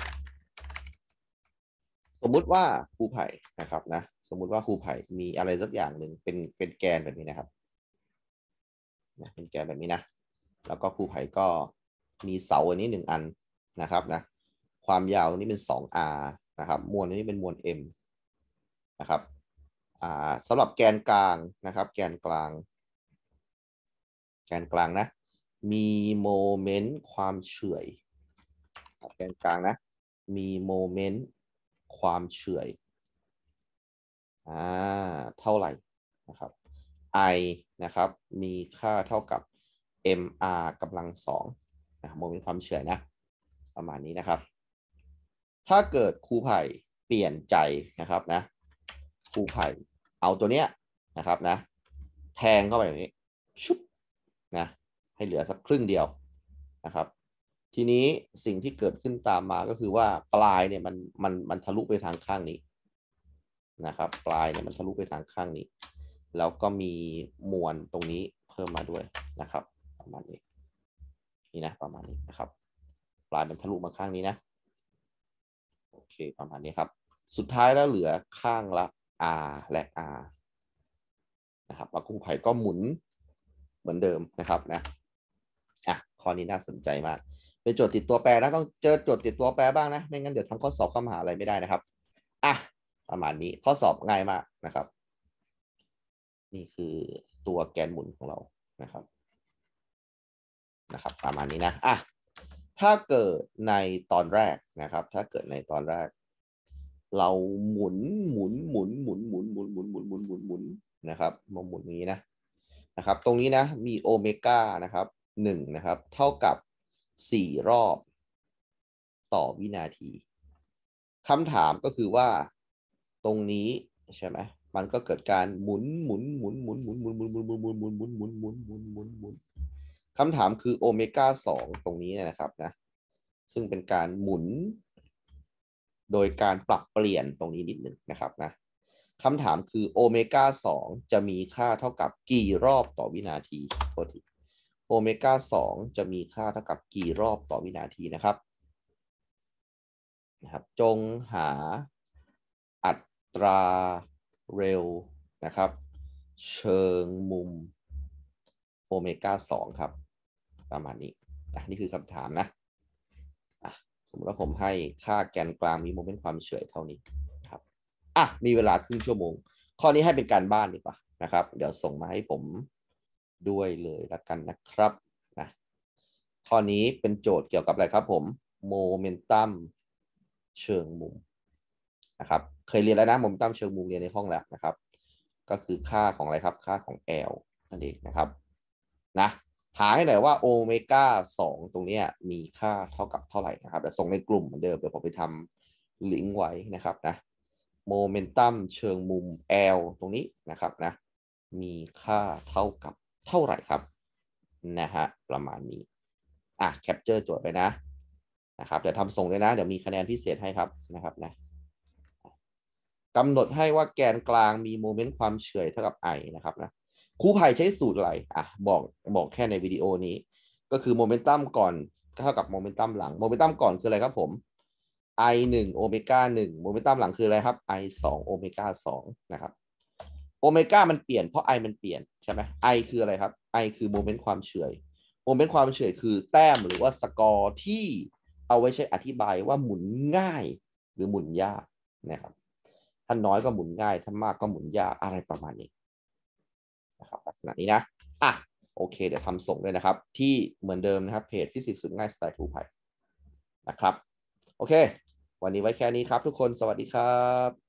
สมมุติว่าครูไผ่นะครับนะสมมุติว่าครูไผ่มีอะไรสักอย่างหนึ่งเป็นเป็นแกนแบบนี้นะครับนะเป็นแกนแบบนี้นะแล้วก็ครูไผ่ก็มีเสาอันนี้หนึ่งอันนะครับนะความยาวนี้เป็น สอง อาร์ นะครับมวลนี้เป็นมวล m นะครับอ่าสำหรับแกนกลางนะครับแกนกลางแกนกลางนะมีโมเมนต์ความเฉื่อยแกนกลางนะมีโมเมนต์ความเฉื่อยอ่าเท่าไหร่นะครับ I นะครับมีค่าเท่ากับ mr กำลังสองนะโมเมนต์ความเฉื่อยนะประมาณนี้นะครับถ้าเกิดครูไผ่เปลี่ยนใจนะครับนะครูไผ่เอาตัวเนี้ยนะครับนะแทงเข้าไปแบบนี้ชุบนะให้เหลือสักครึ่งเดียวนะครับทีนี้สิ่งที่เกิดขึ้นตามมาก็คือว่าปลายเนี่ยมันมันมันทะลุไปทางข้างนี้นะครับปลายเนี่ยมันทะลุไปทางข้างนี้แล้วก็มีมวลตรงนี้เพิ่มมาด้วยนะครับประมาณนี้นี่นะประมาณนี้นะครับปลายมันทะลุมาข้างนี้นะโอเคประมาณนี้ครับสุดท้ายแล้วเหลือข้างละ r และ r นะครับแล้วครูไผ่ก็หมุนเหมือนเดิมนะครับนะอ่ะข้อนี้น่าสนใจมากเป็นโจทย์ติดตัวแปรนะต้องเจอโจทย์ติดตัวแปรบ้างนะไม่งั้นเดี๋ยวทำข้อสอบเข้ามหาอะไรไม่ได้นะครับอ่ะประมาณนี้ข้อสอบง่ายมากนะครับนี่คือตัวแกนหมุนของเรานะครับนะครับประมาณนี้นะอ่ะถ้าเกิดในตอนแรกนะครับถ้าเกิดในตอนแรกเราหมุนหมุนหมุนหมุนหมุนหมุนหมุนหมุนหมุนหมุนหมุนนะครับมาหมุนอย่างนี้นะนะครับตรงนี้นะมีโอเมก้านะครับหนึ่งนะครับเท่ากับสี่รอบต่อวินาทีคำถามก็คือว่าตรงนี้ใช่ไหมมันก็เกิดการหมุนหมุนหมุนหมุนหมุนหมุนหมุนหมุนหมุนหมุนหมุนหมุนหมุนหมุนหมุนหมุนหมุนคำถามคือโอเมก้าสองตรงนี้นะครับนะซึ่งเป็นการหมุนโดยการปรับเปลี่ยนตรงนี้นิดหนึ่งนะครับนะคำถามคือโอเมก้าสองจะมีค่าเท่ากับกี่รอบต่อวินาทีโทษทีโอเมก้าสองจะมีค่าเท่ากับกี่รอบต่อวินาทีนะครับนะครับจงหาอัตราเร็วนะครับเชิงมุมโอเมก้าสองครับประมาณนี้อ่ะนี่คือคำถามนะอ่ะสมมติว่าผมให้ค่าแกนกลางมีโมเมนต์ความเฉื่อยเท่านี้ครับอ่ะมีเวลาครึ่งชั่วโมงข้อนี้ให้เป็นการบ้านดีกว่านะครับเดี๋ยวส่งมาให้ผมด้วยเลยละกันนะครับนะข้อนี้เป็นโจทย์เกี่ยวกับอะไรครับผมโมเมนตัมเชิงมุมนะครับเคยเรียนแล้วนะโมเมนตัมเชิงมุมเรียนในห้องแล้วนะครับก็คือค่าของอะไรครับค่าของ L นั่นเองนะครับนะหาให้หน่อยว่าโอเมก้าสองตรงนี้มีค่าเท่ากับเท่าไหร่นะครับเดี๋ยวส่งในกลุ่มเหมือนเดิมเดี๋ยวผมไปทำลิงก์ไว้นะครับนะโมเมนตัมเชิงมุม L ตรงนี้นะครับนะมีค่าเท่ากับเท่าไหร่ครับนะฮะประมาณนี้อ่ะแคปเจอร์โจทย์ไปนะนะครับเดี๋ยวทำส่งเลยนะเดี๋ยวมีคะแนนพิเศษให้ครับนะครับนะกำหนดให้ว่าแกนกลางมีโมเมนต์ความเฉื่อยเท่ากับ i นะครับนะครูไผ่ใช้สูตรอะไรอ่ะบอกบอกแค่ในวิดีโอนี้ก็คือโมเมนตัมก่อนเท่ากับโมเมนตัมหลังโมเมนตัมก่อนคืออะไรครับผม i หนึ่งโอเมก้าหนึ่งโมเมนตัมหลังคืออะไรครับ i สองโอเมก้าสองนะครับโอเมก้ามันเปลี่ยนเพราะ i มันเปลี่ยนใช่ไหม i คืออะไรครับ i คือโมเมนต์ความเฉื่อยโมเมนต์ความเฉื่อยคือแต้มหรือว่าสกอร์ที่เอาไว้ใช้อธิบายว่าหมุนง่ายหรือหมุนยากนะครับถ้าน้อยก็หมุนง่ายถ้ามากก็หมุนยากอะไรประมาณนี้นะครับลักษณะนี้นะอ่ะโอเคเดี๋ยวทำส่งด้วยนะครับที่เหมือนเดิมนะครับเพจฟิสิกส์สุดง่ายสไตล์ครูไผ่นะครับโอเควันนี้ไว้แค่นี้ครับทุกคนสวัสดีครับ